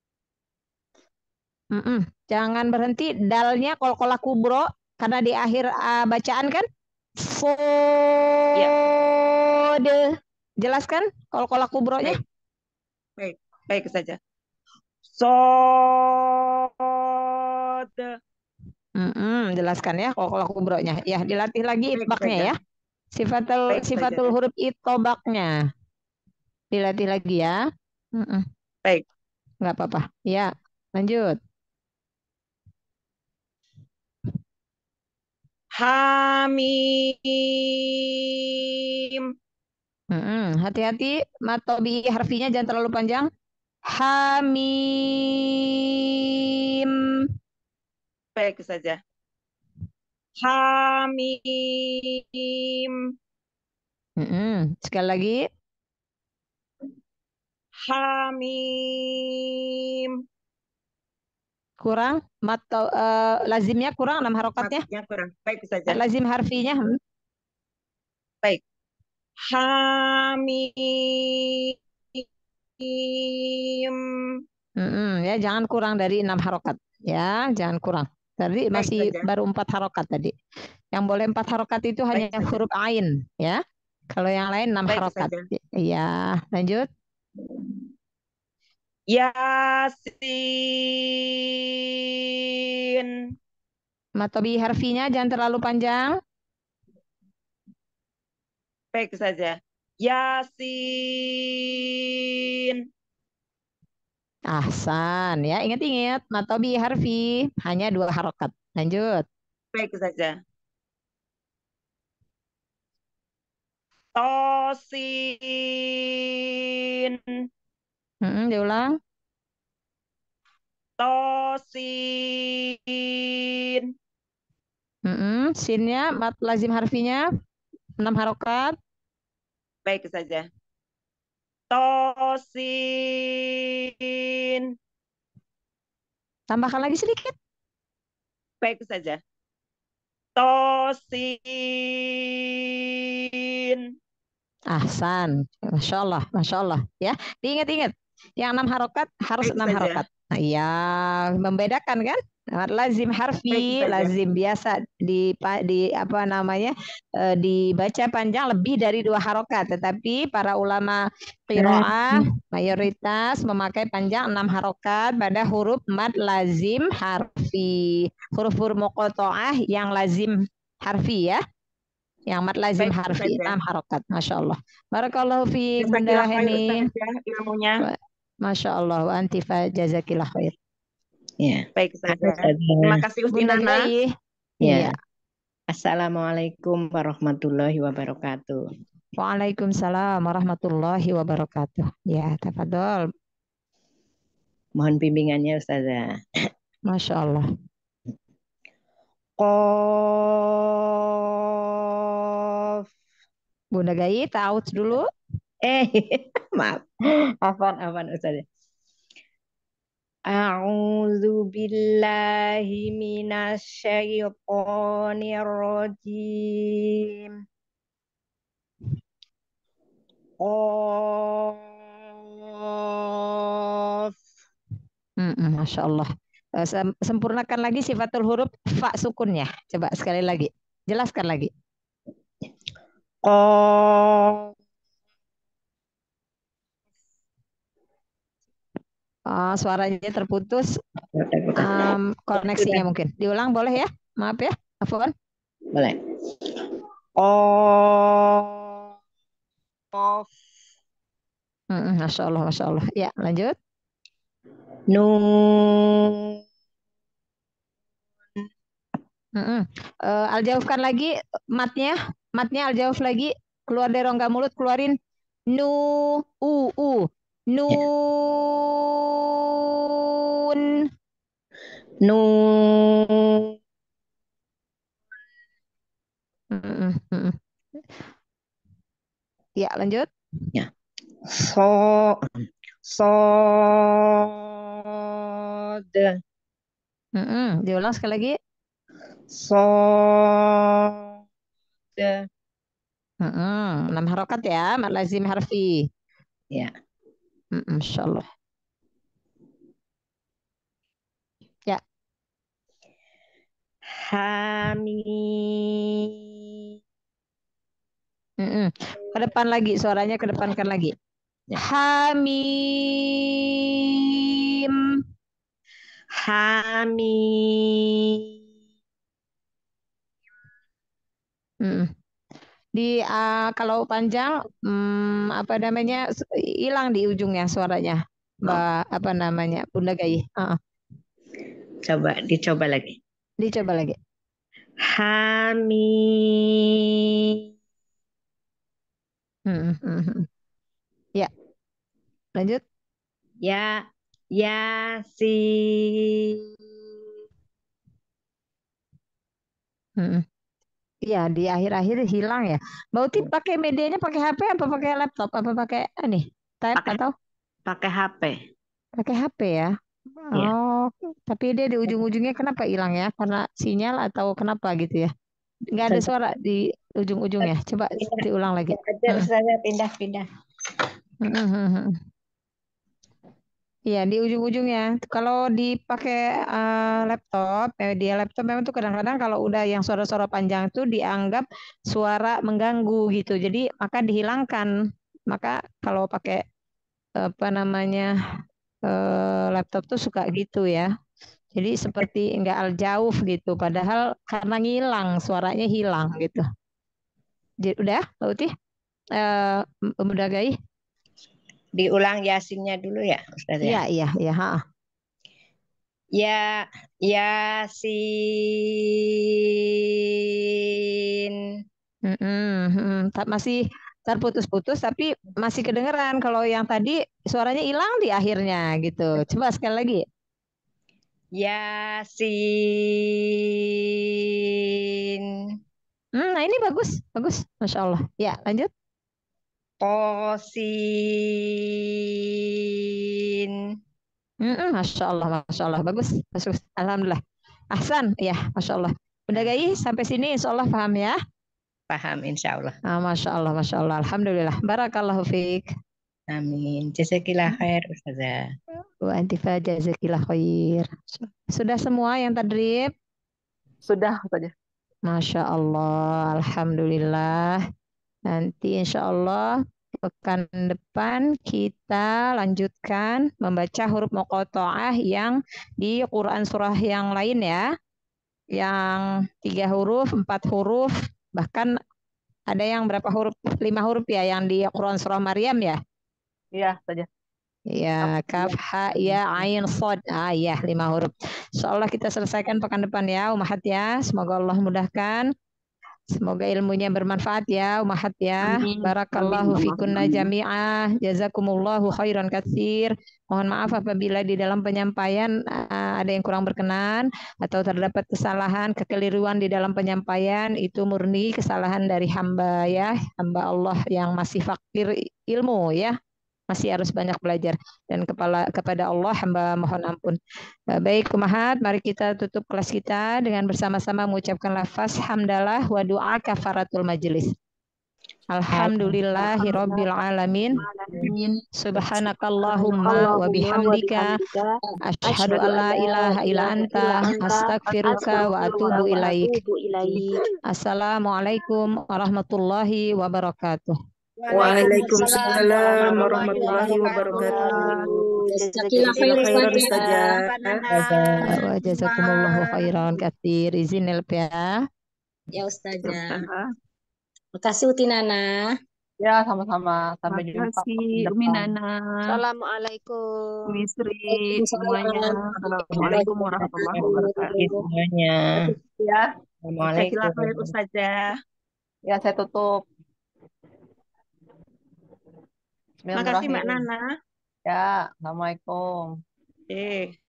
Mm-mm. Jangan berhenti, dalnya kol-kolah kubro karena di akhir uh, bacaan kan. Iya. Fode. Jelaskan kol-kolah kubronya. Baik. Baik. Baik saja. Sod. Mm-mm, jelaskan ya kol-kolah kubronya. Ya, dilatih lagi Baik itbaknya saja. ya. Sifatul Baik sifatul saja. huruf itobaknya. Dilatih lagi ya. Mm-mm. Baik. Nggak apa-apa. Ya, lanjut. Hamim. Mm-mm, Hati-hati, matobi harfinya jangan terlalu panjang. Hamim. Baik saja. Hamim. Mm-mm, Sekali lagi. Hamim. Kurang. Mato, eh, lazimnya kurang enam harokatnya. Matnya kurang. Baik saja. Lazim harfinya. hmm. Baik. Hamim. Mm-mm, Ya, jangan kurang dari enam harokat. Ya, jangan kurang. Tadi Baik masih saja. baru empat harokat tadi. Yang boleh empat harokat itu hanya Baik saja. huruf ain, ya. Kalau yang lain enam Baik harokat. saja. Iya, lanjut. Yasin. Matobi harfinya jangan terlalu panjang. Baik saja. Yasin. Ahsan, ya. Ingat-ingat, matobi harfi hanya dua harokat. Lanjut. Baik saja. Tosin. Mm-mm, diulang. Tosin. Mm-mm, sinnya, mat lazim harfinya enam harokat. Baik saja. Tosin. Tambahkan lagi sedikit. Baik saja. Tosin. Ahsan, masya Allah, masya Allah. Ya, diingat-ingat. Yang enam harokat harus Baik enam saja. harokat. Nah, iya, membedakan kan? Nah, lazim Baik harfi, saja. lazim biasa di di apa namanya eh, dibaca panjang lebih dari dua harokat. Tetapi para ulama qiraah mayoritas memakai panjang enam harokat pada huruf mad lazim harfi. Huruf-huruf muqatta'ah yang lazim harfi ya. Yang mat lazim Baik harfi saja. enam harokat, masya Allah. Barakallahu fiik Jazakillah Bunda khair Heni. Ustaz ya ilmunya. Wa- Masya Allah, wa antifa jazakillah khair. Ya. Baik saja. Ustazah. Terima kasih Bunda Ustinana. Julai. Ya. Iya. Assalamualaikum warahmatullahi wabarakatuh. Waalaikumsalam warahmatullahi wabarakatuh. Ya, tafadhol. Mohon bimbingannya Ustazah. Masya Allah. Qaf. Bunda Gai, ta'awudz dulu. Eh, maaf. Afwan, afwan Ustazah. A'udzu billahi minasyaitonir rajim. Qaf. Mm-mm, Masya Allah. Eh, sem- Sempurnakan lagi sifatul huruf fa sukunnya. Coba sekali lagi. Jelaskan lagi. Qaf. Oh, suaranya terputus. Um, koneksinya mungkin. Diulang boleh ya? Maaf ya. Afwan. Boleh. Qaf. Mm-mm, Masya Allah, Masya Allah. Ya, lanjut. Nun. Mm-mm. Eh, aljaufkan lagi matnya. Matnya aljauf lagi. Keluar dari rongga mulut, keluarin nu u u nun. Nun. Mm-mm, mm-mm. Ya, lanjut. Ya. So. Sod. Mm-mm. Diulang sekali lagi. Sod. Mm-mm. Enam harokat ya, mad lazim harfi. Ya. Mm-mm, Masya Allah. Ya. Hamim. Mm-mm. Ke depan lagi, suaranya ke depankan lagi. Hamim. Hamim. Mm-mm. Di uh, kalau panjang hmm, apa namanya s- hilang di ujungnya suaranya. Mbak apa namanya? Bunda Gai. Uh-uh. Coba dicoba lagi. Dicoba lagi. Hamim. Mm-mm, mm-mm. Ya. Lanjut. Ya. Yasin. Mm-mm. Iya, di akhir-akhir hilang ya. Mbak Uti pakai medianya pakai H P apa pakai laptop apa pakai ini? Tab Pakai atau pakai H P. pakai H P ya? Ya. Oh, tapi dia di ujung-ujungnya kenapa hilang ya? Karena sinyal atau kenapa gitu ya? Nggak ada suara di ujung-ujungnya. Coba diulang lagi. Ada Ustazah pindah-pindah. Iya, di ujung-ujungnya. Kalau dipakai eh, laptop, eh, dia laptop memang tuh kadang-kadang kalau udah yang suara-suara panjang itu dianggap suara mengganggu gitu. Jadi maka dihilangkan. Maka kalau pakai apa namanya eh, laptop tuh suka gitu ya. Jadi seperti enggak aljauf gitu. Padahal karena ngilang, suaranya hilang gitu. Jadi, udah, Mbak Uti? Eh, udah Gai? Diulang Yasinnya dulu ya Ustazah. Iya, iya, iya. Ha. Ya, Yasin. Mm-mm, mm. Ta- Masih terputus-putus tapi masih kedengeran. Kalau yang tadi suaranya hilang di akhirnya gitu. Coba sekali lagi. Yasin. Hmm, nah ini bagus, bagus. Masya Allah. Ya, lanjut. Tosin. Mm-mm, Masya Allah, Masya Allah. Bagus, bagus. Alhamdulillah. Ahsan, ya, Masya Allah. Bunda Gai, sampai sini insya Allah paham ya? Paham insya Allah. Ah, Masya Allah, Masya Allah. Alhamdulillah. Barakallahu fiik. Amin. Jazakillah khair Ustazah. Wa antifa jazakillah khair. Sudah semua yang tadrib? Sudah saja. Masya Allah, Alhamdulillah. Nanti insya Allah pekan depan kita lanjutkan membaca huruf muqatta'ah yang di Quran surah yang lain ya. Yang tiga huruf, empat huruf, bahkan ada yang berapa huruf, lima huruf ya yang di Quran surah Maryam ya. Iya saja. Ya, kaf, ha, ya, ain, sod. Ah, ya, lima huruf. Insya Allah kita selesaikan pekan depan ya, Umahat ya. Semoga Allah mudahkan. Semoga ilmunya bermanfaat ya, Umahat ya. Amin. Barakallahu Amin. fikunna jami'ah. Jazakumullahu khairan katsir. Mohon maaf apabila di dalam penyampaian uh, ada yang kurang berkenan atau terdapat kesalahan, kekeliruan di dalam penyampaian, itu murni kesalahan dari hamba ya, hamba Allah yang masih fakir ilmu ya. Masih harus banyak belajar, dan kepala kepada Allah hamba mohon ampun. Baik Umahat, mari kita tutup kelas kita dengan bersama-sama mengucapkan lafaz hamdalah wa doa kafaratul majelis. Alhamdulillahi rabbil alamin. Subhanakallahumma wa bihamdika asyhadu an la ilaha illa anta astaghfiruka wa atubu ilaik. Assalamualaikum warahmatullahi wabarakatuh. Waalaikumsalam warahmatullahi wabarakatuh. Jazakallahu khairan Ustazah. Wa jazakumullahu khairan katsir. Izin L P ya. Ya Ustazah. Makasih Uti Nana. Ya, sama-sama. Sampai Terima jumpa. kasih Umi Nana, Assalamualaikum. Umi Sri, semuanya. Assalamualaikum warahmatullahi wabarakatuh. semuanya. Ya, Assalamualaikum. Jazakallahu Ustazah. Ya, saya tutup. Makasih Mbak Bismillahirrahmanirrahim. Nana. Ya, Assalamualaikum. Eh.